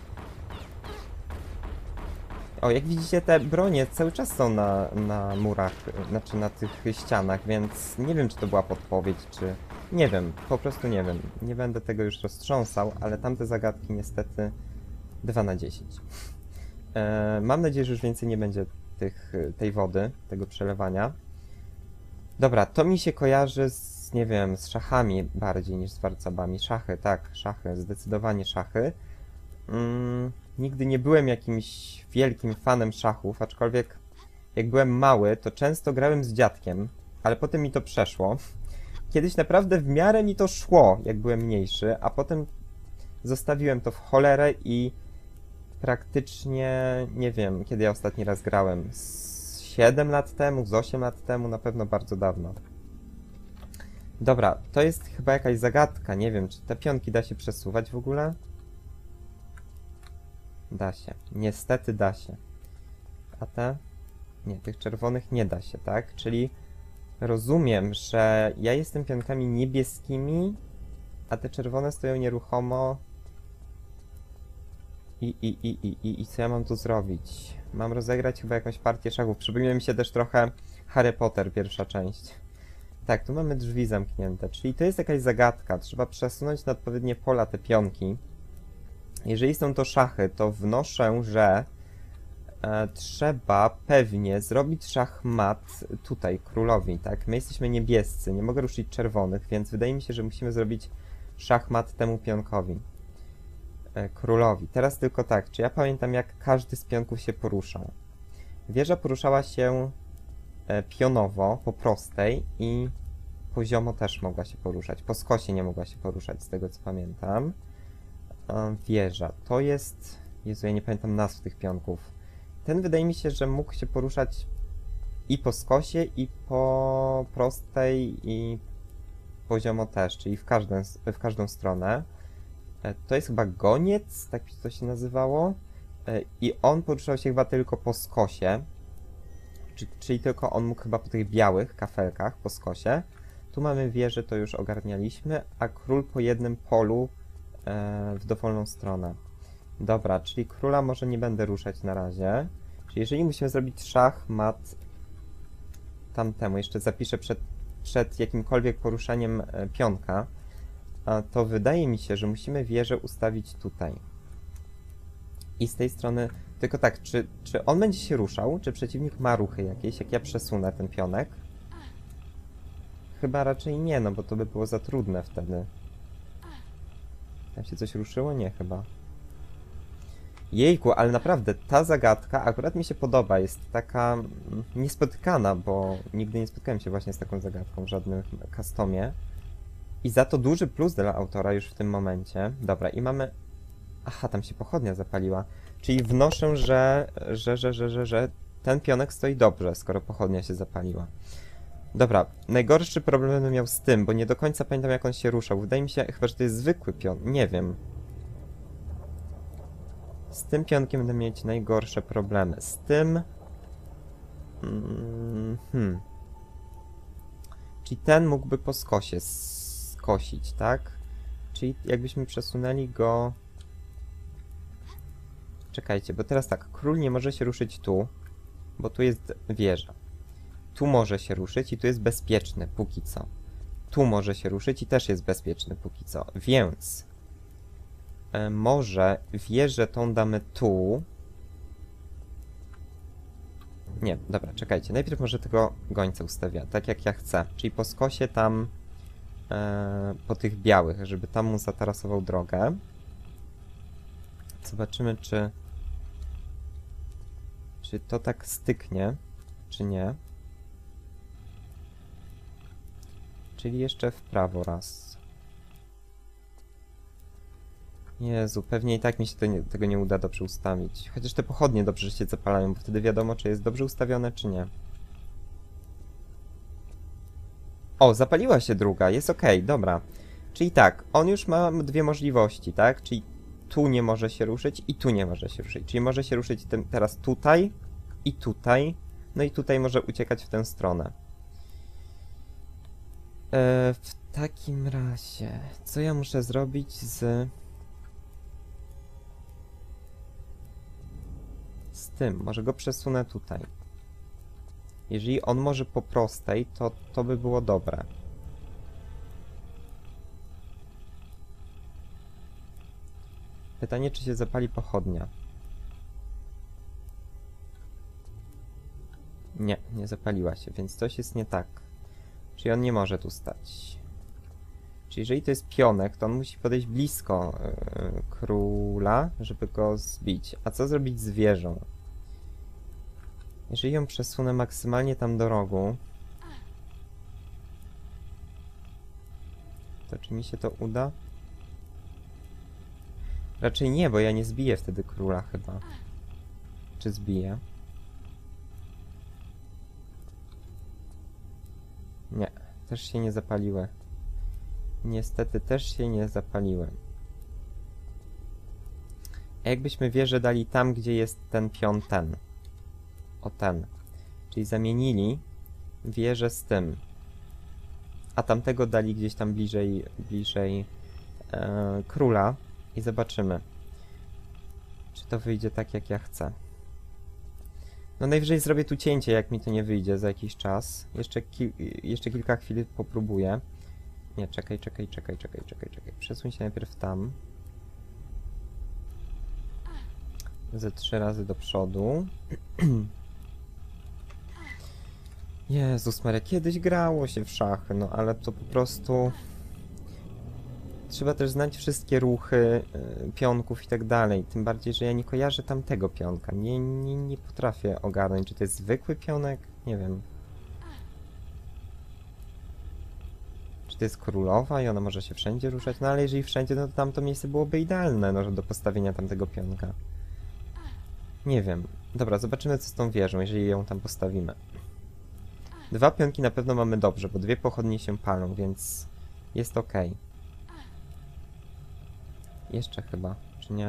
O, jak widzicie, te bronie cały czas są na, na murach, znaczy na tych ścianach, więc nie wiem, czy to była podpowiedź, czy... Nie wiem, po prostu nie wiem. Nie będę tego już roztrząsał, ale tamte zagadki niestety dwa na dziesięć. E, mam nadzieję, że już więcej nie będzie tych, tej wody, tego przelewania. Dobra, to mi się kojarzy z, nie wiem, z szachami bardziej niż z warcabami. Szachy, tak, szachy, zdecydowanie szachy. Mm, nigdy nie byłem jakimś wielkim fanem szachów, aczkolwiek jak byłem mały, to często grałem z dziadkiem, ale potem mi to przeszło. Kiedyś naprawdę w miarę mi to szło, jak byłem mniejszy, a potem zostawiłem to w cholerę i praktycznie, nie wiem, kiedy ja ostatni raz grałem. Z siedem lat temu, z osiem lat temu, na pewno bardzo dawno. Dobra, to jest chyba jakaś zagadka, nie wiem, czy te pionki da się przesuwać w ogóle? Da się. Niestety da się. A te? Nie, tych czerwonych nie da się, tak? Czyli rozumiem, że ja jestem pionkami niebieskimi, a te czerwone stoją nieruchomo. I, i, i, i, i, i co ja mam tu zrobić? Mam rozegrać chyba jakąś partię szachów. Przypomina mi się też trochę Harry Potter, pierwsza część. Tak, tu mamy drzwi zamknięte, czyli to jest jakaś zagadka. Trzeba przesunąć na odpowiednie pola te pionki. Jeżeli są to szachy, to wnoszę, że e, trzeba pewnie zrobić szachmat tutaj, królowi, tak? My jesteśmy niebiescy, nie mogę ruszyć czerwonych, więc wydaje mi się, że musimy zrobić szachmat temu pionkowi. E, królowi. Teraz tylko tak, czy ja pamiętam, jak każdy z pionków się poruszał? Wieża poruszała się e, pionowo, po prostej i poziomo też mogła się poruszać. Po skosie nie mogła się poruszać, z tego co pamiętam. Wieża. To jest... Jezu, ja nie pamiętam nazw tych pionków. Ten wydaje mi się, że mógł się poruszać i po skosie, i po prostej, i poziomo też, czyli w, każdym, w każdą stronę. To jest chyba goniec, tak to się nazywało. I on poruszał się chyba tylko po skosie. Czyli tylko on mógł chyba po tych białych kafelkach, po skosie. Tu mamy wieżę, to już ogarnialiśmy, a król po jednym polu w dowolną stronę. Dobra, czyli króla może nie będę ruszać na razie. Czyli jeżeli musimy zrobić szachmat tamtemu, jeszcze zapiszę przed, przed jakimkolwiek poruszaniem pionka, to wydaje mi się, że musimy wieżę ustawić tutaj. I z tej strony, tylko tak, czy, czy on będzie się ruszał, czy przeciwnik ma ruchy jakieś, jak ja przesunę ten pionek? Chyba raczej nie, no bo to by było za trudne wtedy. Tam się coś ruszyło? Nie, chyba. Jejku, ale naprawdę, ta zagadka akurat mi się podoba. Jest taka niespotykana, bo nigdy nie spotkałem się właśnie z taką zagadką w żadnym customie. I za to duży plus dla autora już w tym momencie. Dobra, i mamy... Aha, tam się pochodnia zapaliła. Czyli wnoszę, że, że, że, że, że, że ten pionek stoi dobrze, skoro pochodnia się zapaliła. Dobra, najgorszy problem będę miał z tym, bo nie do końca pamiętam, jak on się ruszał. Wydaje mi się chyba, że to jest zwykły pion. Nie wiem. Z tym pionkiem będę mieć najgorsze problemy. Z tym... Mm, hmm. Czyli ten mógłby po skosie. skosić, tak? Czyli jakbyśmy przesunęli go... Czekajcie, bo teraz tak, król nie może się ruszyć tu, bo tu jest wieża. Tu może się ruszyć i tu jest bezpieczny, póki co. Tu może się ruszyć i też jest bezpieczny, póki co. Więc... E, może wieżę tą damy tu... Nie, dobra, czekajcie. Najpierw może tego gońca ustawię, tak jak ja chcę. Czyli po skosie tam, e, po tych białych, żeby tam mu zatarasował drogę. Zobaczymy, czy... Czy to tak styknie, czy nie. Czyli jeszcze w prawo raz. Jezu, pewnie i tak mi się to nie, tego nie uda dobrze ustawić. Chociaż te pochodnie dobrze się zapalają, bo wtedy wiadomo, czy jest dobrze ustawione, czy nie. O, zapaliła się druga, jest ok, dobra. Czyli tak, on już ma dwie możliwości, tak? Czyli tu nie może się ruszyć i tu nie może się ruszyć. Czyli może się ruszyć tym, teraz tutaj i tutaj. No i tutaj może uciekać w tę stronę. E, w takim razie, co ja muszę zrobić z... Z tym, może go przesunę tutaj. Jeżeli on może po prostej, to to by było dobre. Pytanie, czy się zapali pochodnia. Nie, nie zapaliła się, więc coś jest nie tak. Czyli on nie może tu stać. Czyli jeżeli to jest pionek, to on musi podejść blisko yy, króla, żeby go zbić. A co zrobić z wieżą? Jeżeli ją przesunę maksymalnie tam do rogu, to czy mi się to uda? Raczej nie, bo ja nie zbiję wtedy króla chyba. Czy zbiję? Nie, też się nie zapaliły. Niestety też się nie zapaliły. A jakbyśmy wieżę dali tam, gdzie jest ten pion ten. O ten. Czyli zamienili wieżę z tym. A tamtego dali gdzieś tam bliżej, bliżej e, króla. I zobaczymy, czy to wyjdzie tak, jak ja chcę. No najwyżej zrobię tu cięcie, jak mi to nie wyjdzie za jakiś czas. Jeszcze, ki jeszcze kilka chwil popróbuję. Nie, czekaj, czekaj, czekaj, czekaj, czekaj, czekaj. Przesuń się najpierw tam. Ze trzy razy do przodu. Jezus Maria, kiedyś grało się w szachy, no ale to po prostu... Trzeba też znać wszystkie ruchy y, pionków i tak dalej. Tym bardziej, że ja nie kojarzę tamtego pionka. Nie, nie, nie potrafię ogarnąć, czy to jest zwykły pionek? Nie wiem. Czy to jest królowa i ona może się wszędzie ruszać? No ale jeżeli wszędzie, no to tamto miejsce byłoby idealne, no, do postawienia tamtego pionka. Nie wiem. Dobra, zobaczymy, co z tą wieżą, jeżeli ją tam postawimy. Dwa pionki na pewno mamy dobrze, bo dwie pochodnie się palą, więc jest ok. Jeszcze chyba, czy nie?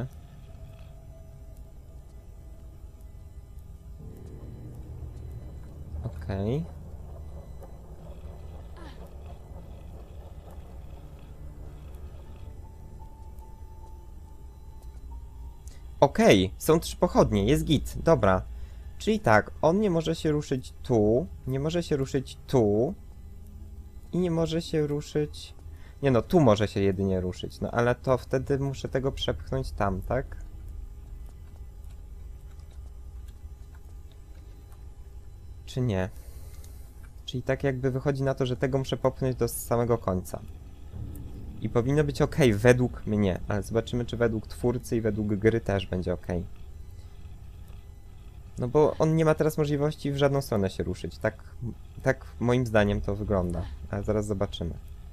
Okej. Okay. Okej, okay. Są trzy pochodnie, jest git, dobra. Czyli tak, on nie może się ruszyć tu, nie może się ruszyć tu i nie może się ruszyć... Nie no, tu może się jedynie ruszyć, no ale to wtedy muszę tego przepchnąć tam, tak? Czy nie? Czyli tak jakby wychodzi na to, że tego muszę popchnąć do samego końca. I powinno być ok, według mnie, ale zobaczymy, czy według twórcy i według gry też będzie ok. No bo on nie ma teraz możliwości w żadną stronę się ruszyć, tak, tak moim zdaniem to wygląda, ale zaraz zobaczymy.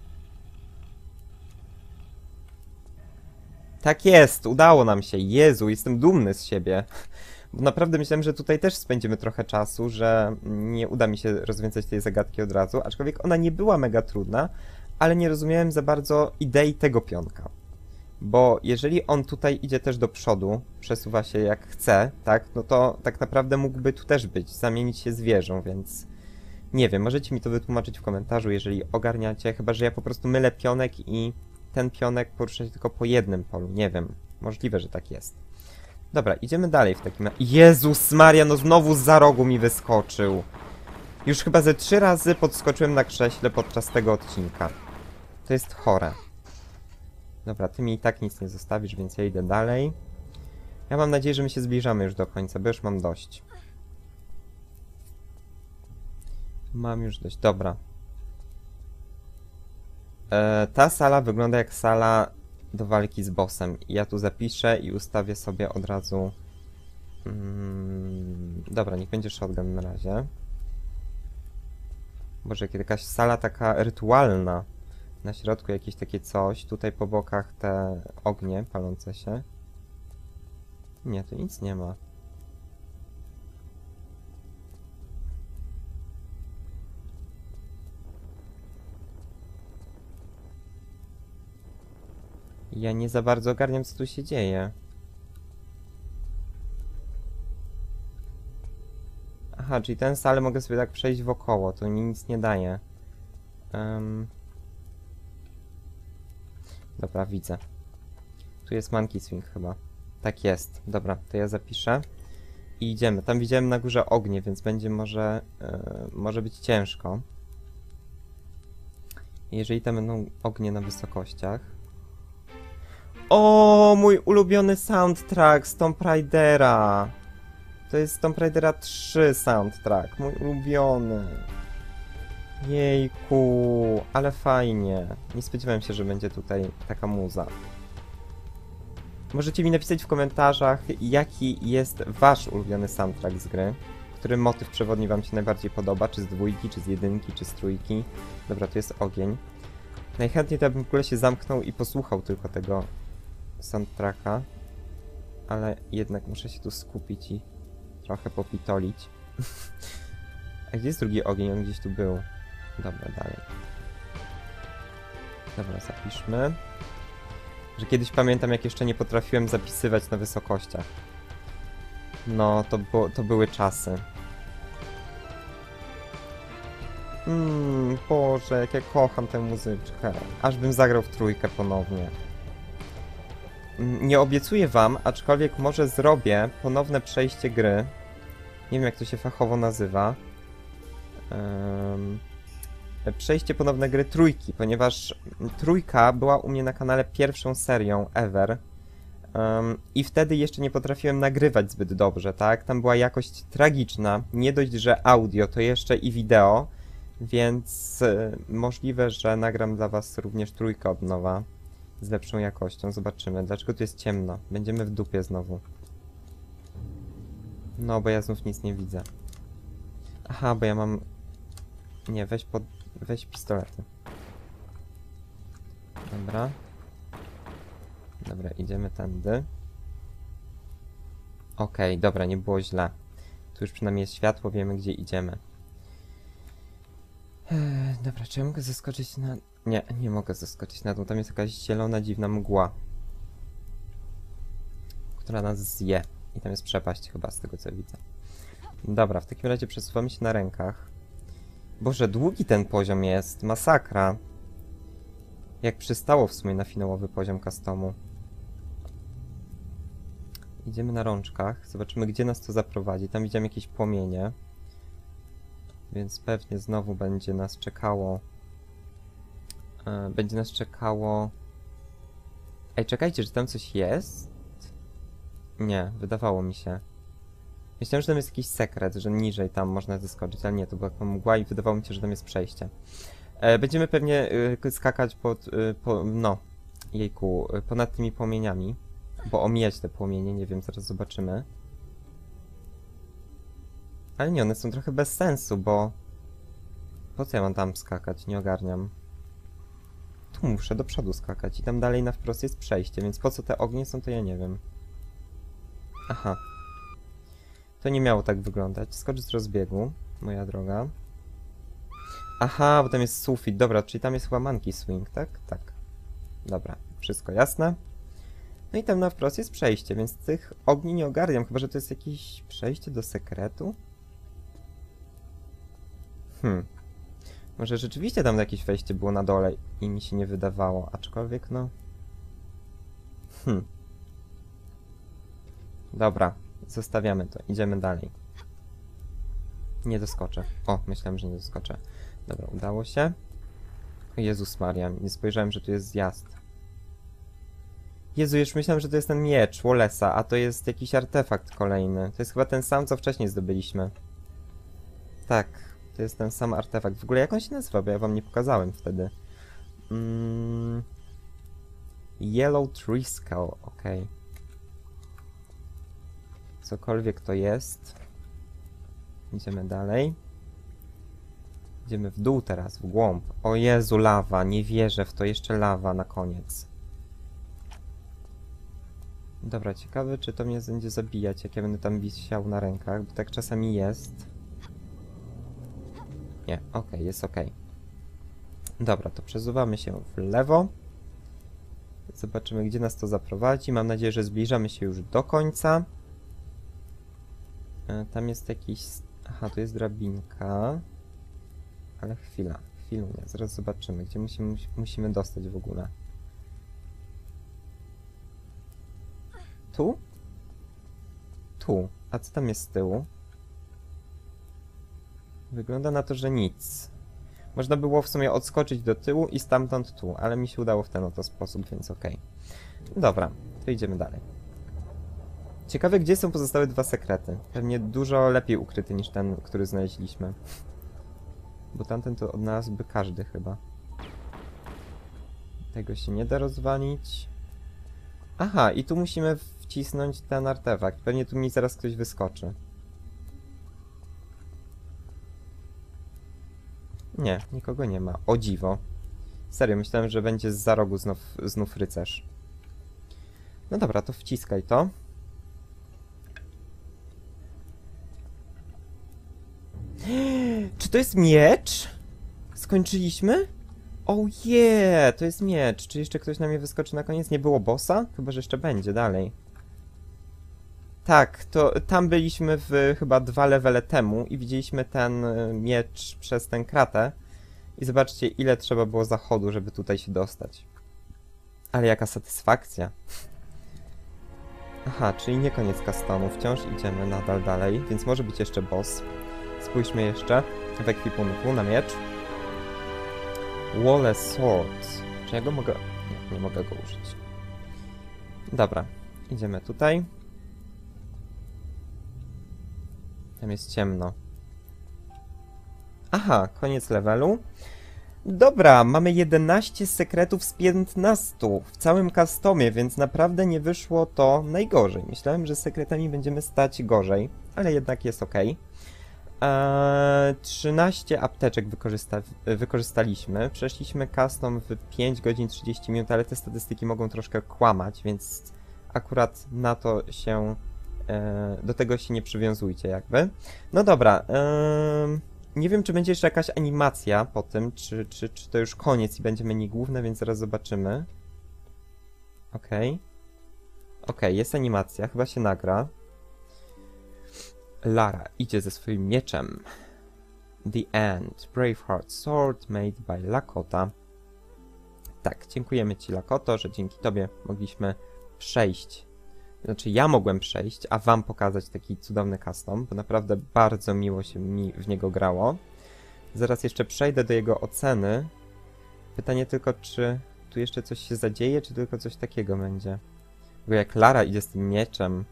Tak jest, udało nam się. Jezu, jestem dumny z siebie. Bo naprawdę myślałem, że tutaj też spędzimy trochę czasu, że nie uda mi się rozwiązać tej zagadki od razu, aczkolwiek ona nie była mega trudna, ale nie rozumiałem za bardzo idei tego pionka. Bo jeżeli on tutaj idzie też do przodu, przesuwa się jak chce, tak, no to tak naprawdę mógłby tu też być, zamienić się z wieżą, więc Nie wiem, możecie mi to wytłumaczyć w komentarzu, jeżeli ogarniacie, chyba że ja po prostu mylę pionek i ten pionek porusza się tylko po jednym polu. Nie wiem, możliwe, że tak jest. Dobra, idziemy dalej w takim... Jezus Maria, no znowu za rogu mi wyskoczył. Już chyba ze trzy razy podskoczyłem na krześle podczas tego odcinka. To jest chore. Dobra, ty mi i tak nic nie zostawisz, więc ja idę dalej. Ja mam nadzieję, że my się zbliżamy już do końca, bo już mam dość. Mam już dość, dobra. E, ta sala wygląda jak sala do walki z bossem. I ja tu zapiszę i ustawię sobie od razu... Mm, dobra, niech będzie shotgun na razie. Boże, jakaś sala taka rytualna. Na środku jakieś takie coś. Tutaj po bokach te ognie palące się. Nie, tu nic nie ma. Ja nie za bardzo ogarniam, co tu się dzieje. Aha, czyli ten salę mogę sobie tak przejść wokoło, to mi nic nie daje. Um... Dobra, widzę. Tu jest Monkey Swing chyba. Tak jest. Dobra, to ja zapiszę. I idziemy. Tam widziałem na górze ognie, więc będzie może... Yy, może być ciężko. Jeżeli tam będą ognie na wysokościach. O, mój ulubiony soundtrack z Tomb Raidera. To jest Tomb Raidera trzy soundtrack. Mój ulubiony. Jejku, ale fajnie. Nie spodziewałem się, że będzie tutaj taka muza. Możecie mi napisać w komentarzach, jaki jest wasz ulubiony soundtrack z gry. Który motyw przewodni wam się najbardziej podoba, czy z dwójki, czy z jedynki, czy z trójki. Dobra, tu jest ogień. Najchętniej to ja bym w ogóle się zamknął i posłuchał tylko tego soundtracka. Ale jednak muszę się tu skupić i trochę popitolić. A gdzie jest drugi ogień? On gdzieś tu był. Dobra, dalej. Dobra, zapiszmy. Że kiedyś pamiętam, jak jeszcze nie potrafiłem zapisywać na wysokościach. No, to, było, to były czasy. Mmm, Boże, jak ja kocham tę muzyczkę. Aż bym zagrał w trójkę ponownie. Nie obiecuję wam, aczkolwiek może zrobię ponowne przejście gry. Nie wiem, jak to się fachowo nazywa. Um, przejście ponowne gry trójki, ponieważ trójka była u mnie na kanale pierwszą serią ever. Um, I wtedy jeszcze nie potrafiłem nagrywać zbyt dobrze, tak? Tam była jakość tragiczna. Nie dość, że audio, to jeszcze i wideo. Więc y, możliwe, że nagram dla was również trójkę od nowa. Z lepszą jakością. Zobaczymy. Dlaczego tu jest ciemno? Będziemy w dupie znowu. No, bo ja znów nic nie widzę. Aha, bo ja mam... Nie, weź pod... weź pistolety. Dobra. Dobra, idziemy tędy. Okej, okay, dobra, nie było źle. Tu już przynajmniej jest światło, wiemy gdzie idziemy. Eee, dobra, czy ja mogę zeskoczyć na... Nie, nie mogę zeskoczyć na dół. Tam jest jakaś zielona, dziwna mgła. Która nas zje. I tam jest przepaść chyba, z tego co widzę. Dobra, w takim razie przesuwamy się na rękach. Boże, długi ten poziom jest. Masakra. Jak przystało w sumie na finałowy poziom customu. Idziemy na rączkach. Zobaczymy, gdzie nas to zaprowadzi. Tam widziałem jakieś płomienie. Więc pewnie znowu będzie nas czekało... Yy, będzie nas czekało... Ej, czekajcie, czy tam coś jest? Nie, wydawało mi się. Myślałem, że tam jest jakiś sekret, że niżej tam można zeskoczyć, ale nie, to była taka mgła i wydawało mi się, że tam jest przejście. E, będziemy pewnie y, skakać pod, y, po, no, jejku, y, ponad tymi płomieniami, bo omijać te płomienie, nie wiem, zaraz zobaczymy. Ale nie, one są trochę bez sensu, bo... Po co ja mam tam skakać? Nie ogarniam. Tu muszę do przodu skakać i tam dalej na wprost jest przejście, więc po co te ognie są, to ja nie wiem. Aha. To nie miało tak wyglądać. Skocz z rozbiegu, moja droga. Aha, bo tam jest sufit. Dobra, czyli tam jest chyba Monkey Swing, tak? Tak. Dobra, wszystko jasne. No i tam na wprost jest przejście, więc tych ogni nie ogarniam, chyba że to jest jakieś przejście do sekretu. Hmm. Może rzeczywiście tam jakieś wejście było na dole i mi się nie wydawało, aczkolwiek no... Hmm. Dobra, zostawiamy to, idziemy dalej. Nie doskoczę. O, myślałem, że nie doskoczę. Dobra, udało się. O Jezus Maria, nie spojrzałem, że tu jest zjazd. Jezu, już myślałem, że to jest ten miecz Wallace'a, a to jest jakiś artefakt kolejny. To jest chyba ten sam, co wcześniej zdobyliśmy. Tak, to jest ten sam artefakt. W ogóle jak on się nazywa, bo ja wam nie pokazałem wtedy. Mm... Yellow Tree Skull, okej. Okay. Cokolwiek to jest. Idziemy dalej. Idziemy w dół teraz, w głąb. O Jezu, lawa, nie wierzę w to, jeszcze lawa na koniec. Dobra, ciekawe, czy to mnie będzie zabijać, jak ja będę tam wisiał na rękach, bo tak czasami jest. Nie, okej, okay, jest okej. Okay. Dobra, to przesuwamy się w lewo. Zobaczymy, gdzie nas to zaprowadzi. Mam nadzieję, że zbliżamy się już do końca. E, tam jest jakiś... Aha, tu jest drabinka. Ale chwila, chwilę, zaraz zobaczymy, gdzie musimy, musimy dostać w ogóle. Tu? Tu. A co tam jest z tyłu? Wygląda na to, że nic. Można było w sumie odskoczyć do tyłu i stamtąd tu, ale mi się udało w ten oto sposób, więc okej. Okay. Dobra, to idziemy dalej. Ciekawe, gdzie są pozostałe dwa sekrety. Pewnie dużo lepiej ukryty niż ten, który znaleźliśmy. Bo tamten to odnalazłby każdy chyba. Tego się nie da rozwalić. Aha, i tu musimy wcisnąć ten artefakt. Pewnie tu mi zaraz ktoś wyskoczy. Nie, nikogo nie ma. O dziwo. Serio, myślałem, że będzie zza rogu znów, znów rycerz. No dobra, to wciskaj to. Czy to jest miecz? Skończyliśmy? Oh yeah, to jest miecz. Czy jeszcze ktoś na mnie wyskoczy na koniec? Nie było bossa? Chyba, że jeszcze będzie dalej. Tak, to tam byliśmy w chyba dwa levele temu i widzieliśmy ten miecz przez ten kratę. I zobaczcie, ile trzeba było zachodu, żeby tutaj się dostać. Ale jaka satysfakcja. Aha, czyli nie koniec customu. Wciąż idziemy nadal dalej, więc może być jeszcze boss. Spójrzmy jeszcze w ekwipunku na miecz. Wallace Sword. Czy ja go mogę... Nie, nie mogę go użyć. Dobra, idziemy tutaj. Tam jest ciemno. Aha, koniec levelu. Dobra, mamy jedenaście sekretów z piętnastu w całym customie, więc naprawdę nie wyszło to najgorzej. Myślałem, że z sekretami będziemy stać gorzej, ale jednak jest ok. Eee, trzynaście apteczek wykorzysta wykorzystaliśmy. Przeszliśmy custom w pięć godzin trzydzieści minut, ale te statystyki mogą troszkę kłamać, więc akurat na to się... E, do tego się nie przywiązujcie jakby. No dobra, e, nie wiem, czy będzie jeszcze jakaś animacja po tym, czy, czy, czy to już koniec i będzie menu główne, więc zaraz zobaczymy. Okej. Okay. Okej, okay, jest animacja, chyba się nagra. Lara idzie ze swoim mieczem. The End. Braveheart Sword made by Lakota. Tak, dziękujemy ci, Lakoto, że dzięki tobie mogliśmy przejść. Znaczy ja mogłem przejść, a wam pokazać taki cudowny custom, bo naprawdę bardzo miło się mi w niego grało. Zaraz jeszcze przejdę do jego oceny. Pytanie tylko, czy tu jeszcze coś się zadzieje, czy tylko coś takiego będzie. Bo jak Lara idzie z tym mieczem...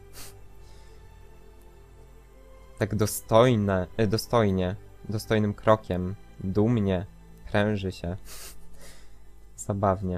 Tak dostojne, e, dostojnie, dostojnym krokiem, dumnie, pręży się. Zabawnie.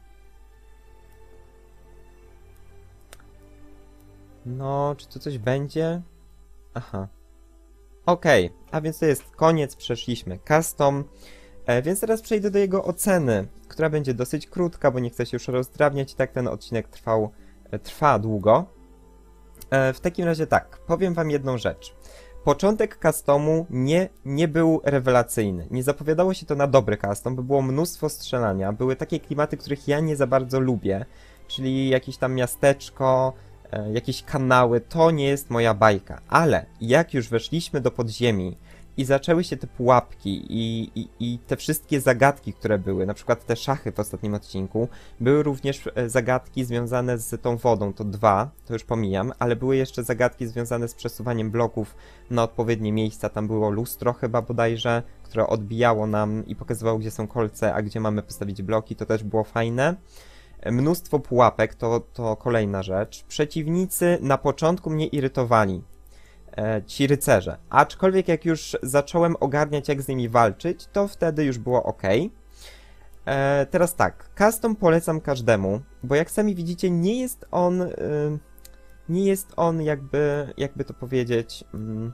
No, czy tu coś będzie? Aha. Okej, okay, a więc to jest koniec, przeszliśmy custom, e, więc teraz przejdę do jego oceny, która będzie dosyć krótka, bo nie chcę się już rozdrabniać i tak ten odcinek trwał, e, trwa długo. E, w takim razie tak, powiem wam jedną rzecz. Początek customu nie, nie był rewelacyjny. Nie zapowiadało się to na dobry custom, bo było mnóstwo strzelania. Były takie klimaty, których ja nie za bardzo lubię, czyli jakieś tam miasteczko, jakieś kanały, to nie jest moja bajka, ale jak już weszliśmy do podziemi i zaczęły się te pułapki i, i, i te wszystkie zagadki, które były, na przykład te szachy w ostatnim odcinku, były również zagadki związane z tą wodą, to dwa, to już pomijam, ale były jeszcze zagadki związane z przesuwaniem bloków na odpowiednie miejsca, tam było lustro chyba bodajże, które odbijało nam i pokazywało, gdzie są kolce, a gdzie mamy postawić bloki, to też było fajne. Mnóstwo pułapek, to, to kolejna rzecz. Przeciwnicy na początku mnie irytowali. Ci rycerze. Aczkolwiek jak już zacząłem ogarniać, jak z nimi walczyć, to wtedy już było ok. E, teraz tak, custom polecam każdemu, bo jak sami widzicie, nie jest on, y, nie jest on jakby, jakby to powiedzieć, y,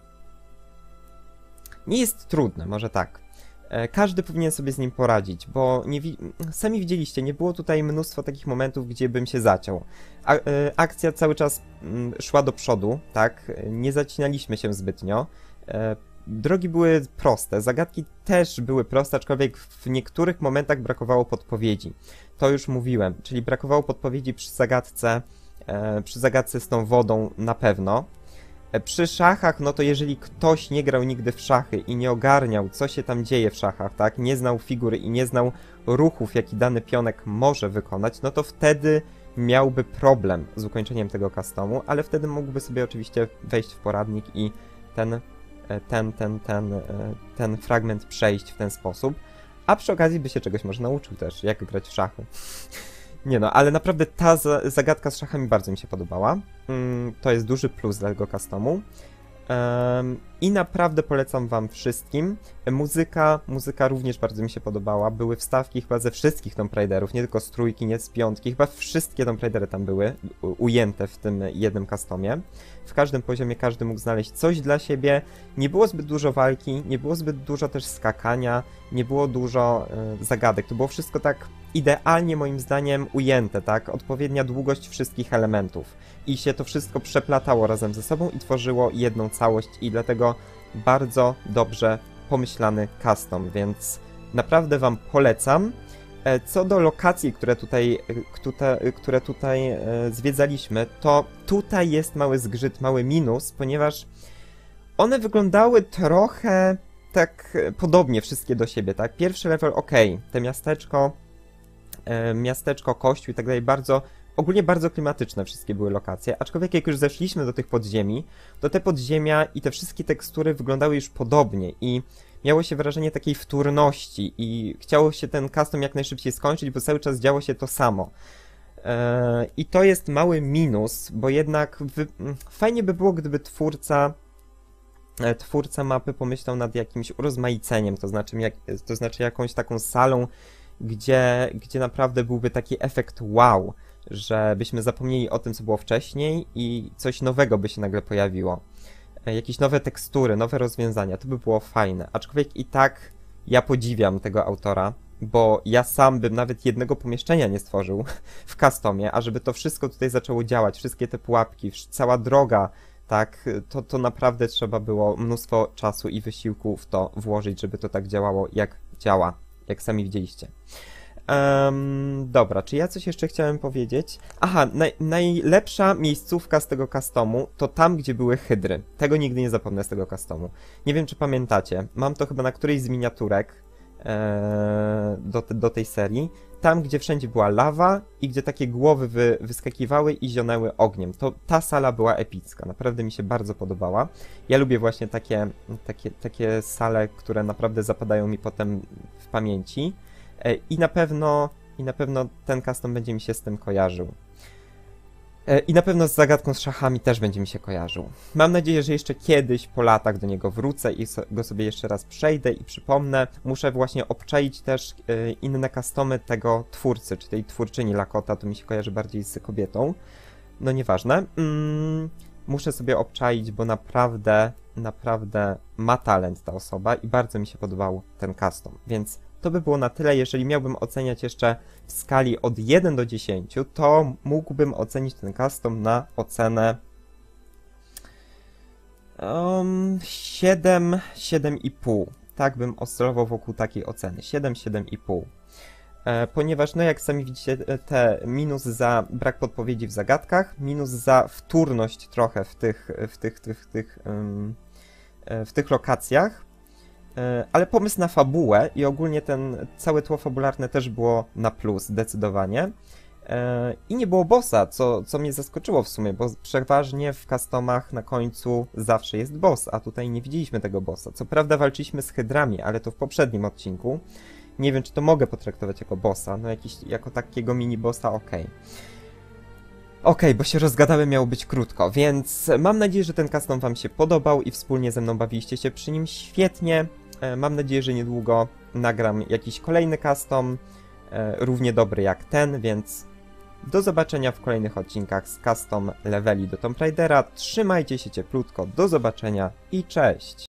nie jest trudny, może tak. E, każdy powinien sobie z nim poradzić, bo nie wi sami widzieliście, nie było tutaj mnóstwo takich momentów, gdzie bym się zaciął. A, y, akcja cały czas y, szła do przodu, tak, nie zacinaliśmy się zbytnio. E, drogi były proste, zagadki też były proste, aczkolwiek w niektórych momentach brakowało podpowiedzi. To już mówiłem, czyli brakowało podpowiedzi przy zagadce, e, przy zagadce z tą wodą na pewno. Przy szachach, no to jeżeli ktoś nie grał nigdy w szachy i nie ogarniał, co się tam dzieje w szachach, tak, nie znał figury i nie znał ruchów, jaki dany pionek może wykonać, no to wtedy miałby problem z ukończeniem tego customu, ale wtedy mógłby sobie oczywiście wejść w poradnik i ten, ten, ten, ten, ten fragment przejść w ten sposób, a przy okazji by się czegoś może nauczył też, jak grać w szachy. Nie no, ale naprawdę ta za zagadka z szachami bardzo mi się podobała. Mm, to jest duży plus dla tego customu. Um, I naprawdę polecam wam wszystkim. Muzyka, muzyka również bardzo mi się podobała. Były wstawki chyba ze wszystkich Tomb Raiderów, nie tylko z trójki, nie z piątki. Chyba wszystkie Tomb Raidery tam były ujęte w tym jednym customie. W każdym poziomie każdy mógł znaleźć coś dla siebie. Nie było zbyt dużo walki, nie było zbyt dużo też skakania, nie było dużo y, zagadek. To było wszystko tak idealnie moim zdaniem ujęte, tak? Odpowiednia długość wszystkich elementów. I się to wszystko przeplatało razem ze sobą i tworzyło jedną całość i dlatego bardzo dobrze pomyślany custom, więc naprawdę wam polecam. Co do lokacji, które tutaj, które tutaj zwiedzaliśmy, to tutaj jest mały zgrzyt, mały minus, ponieważ one wyglądały trochę tak podobnie wszystkie do siebie, tak? Pierwszy level ok, te miasteczko, miasteczko, kościół i tak dalej, bardzo, ogólnie bardzo klimatyczne wszystkie były lokacje, aczkolwiek jak już zeszliśmy do tych podziemi, to te podziemia i te wszystkie tekstury wyglądały już podobnie i miało się wrażenie takiej wtórności i chciało się ten custom jak najszybciej skończyć, bo cały czas działo się to samo. Eee, I to jest mały minus, bo jednak wy... fajnie by było, gdyby twórca twórca mapy pomyślał nad jakimś urozmaiceniem, to znaczy, jak... to znaczy jakąś taką salą, gdzie, gdzie naprawdę byłby taki efekt wow, że byśmy zapomnieli o tym, co było wcześniej i coś nowego by się nagle pojawiło. Jakieś nowe tekstury, nowe rozwiązania, to by było fajne. Aczkolwiek i tak ja podziwiam tego autora, bo ja sam bym nawet jednego pomieszczenia nie stworzył w customie, a żeby to wszystko tutaj zaczęło działać, wszystkie te pułapki, cała droga, tak, to, to naprawdę trzeba było mnóstwo czasu i wysiłku w to włożyć, żeby to tak działało, jak działa, jak sami widzieliście. Um, dobra, czy ja coś jeszcze chciałem powiedzieć? Aha, naj, najlepsza miejscówka z tego customu to tam, gdzie były hydry. Tego nigdy nie zapomnę z tego customu. Nie wiem, czy pamiętacie. Mam to chyba na którejś z miniaturek e, do, te, do tej serii. Tam, gdzie wszędzie była lawa i gdzie takie głowy wy, wyskakiwały i zionęły ogniem. To ta sala była epicka. Naprawdę mi się bardzo podobała. Ja lubię właśnie takie, takie, takie sale, które naprawdę zapadają mi potem w pamięci. I na pewno, i na pewno ten custom będzie mi się z tym kojarzył. I na pewno z zagadką z szachami też będzie mi się kojarzył. Mam nadzieję, że jeszcze kiedyś po latach do niego wrócę i so, go sobie jeszcze raz przejdę i przypomnę. Muszę właśnie obczaić też y, inne customy tego twórcy, czy tej twórczyni Lakota, to mi się kojarzy bardziej z kobietą. No nieważne. Mm, muszę sobie obczaić, bo naprawdę, naprawdę ma talent ta osoba i bardzo mi się podobał ten custom, więc to by było na tyle. Jeżeli miałbym oceniać jeszcze w skali od jeden do dziesięciu, to mógłbym ocenić ten custom na ocenę um, siedem, siedem i pół. Tak bym oscylował wokół takiej oceny. siedem, siedem i pół. E, ponieważ, no jak sami widzicie, te minus za brak podpowiedzi w zagadkach, minus za wtórność trochę w tych, w tych, tych, tych, um, w tych lokacjach. e, ale pomysł na fabułę i ogólnie ten całe tło fabularne też było na plus, zdecydowanie. E, I nie było bossa, co, co mnie zaskoczyło w sumie, bo przeważnie w customach na końcu zawsze jest boss, a tutaj nie widzieliśmy tego bossa. Co prawda walczyliśmy z hydrami, ale to w poprzednim odcinku. Nie wiem, czy to mogę potraktować jako bossa, no jakiś, jako takiego mini-bossa, okej. Okay. Okej, okay, bo się rozgadałem, miało być krótko, więc mam nadzieję, że ten custom wam się podobał i wspólnie ze mną bawiliście się przy nim świetnie. E, mam nadzieję, że niedługo nagram jakiś kolejny custom, e, równie dobry jak ten, więc do zobaczenia w kolejnych odcinkach z custom leveli do Tomb Raidera. Trzymajcie się cieplutko, do zobaczenia i cześć!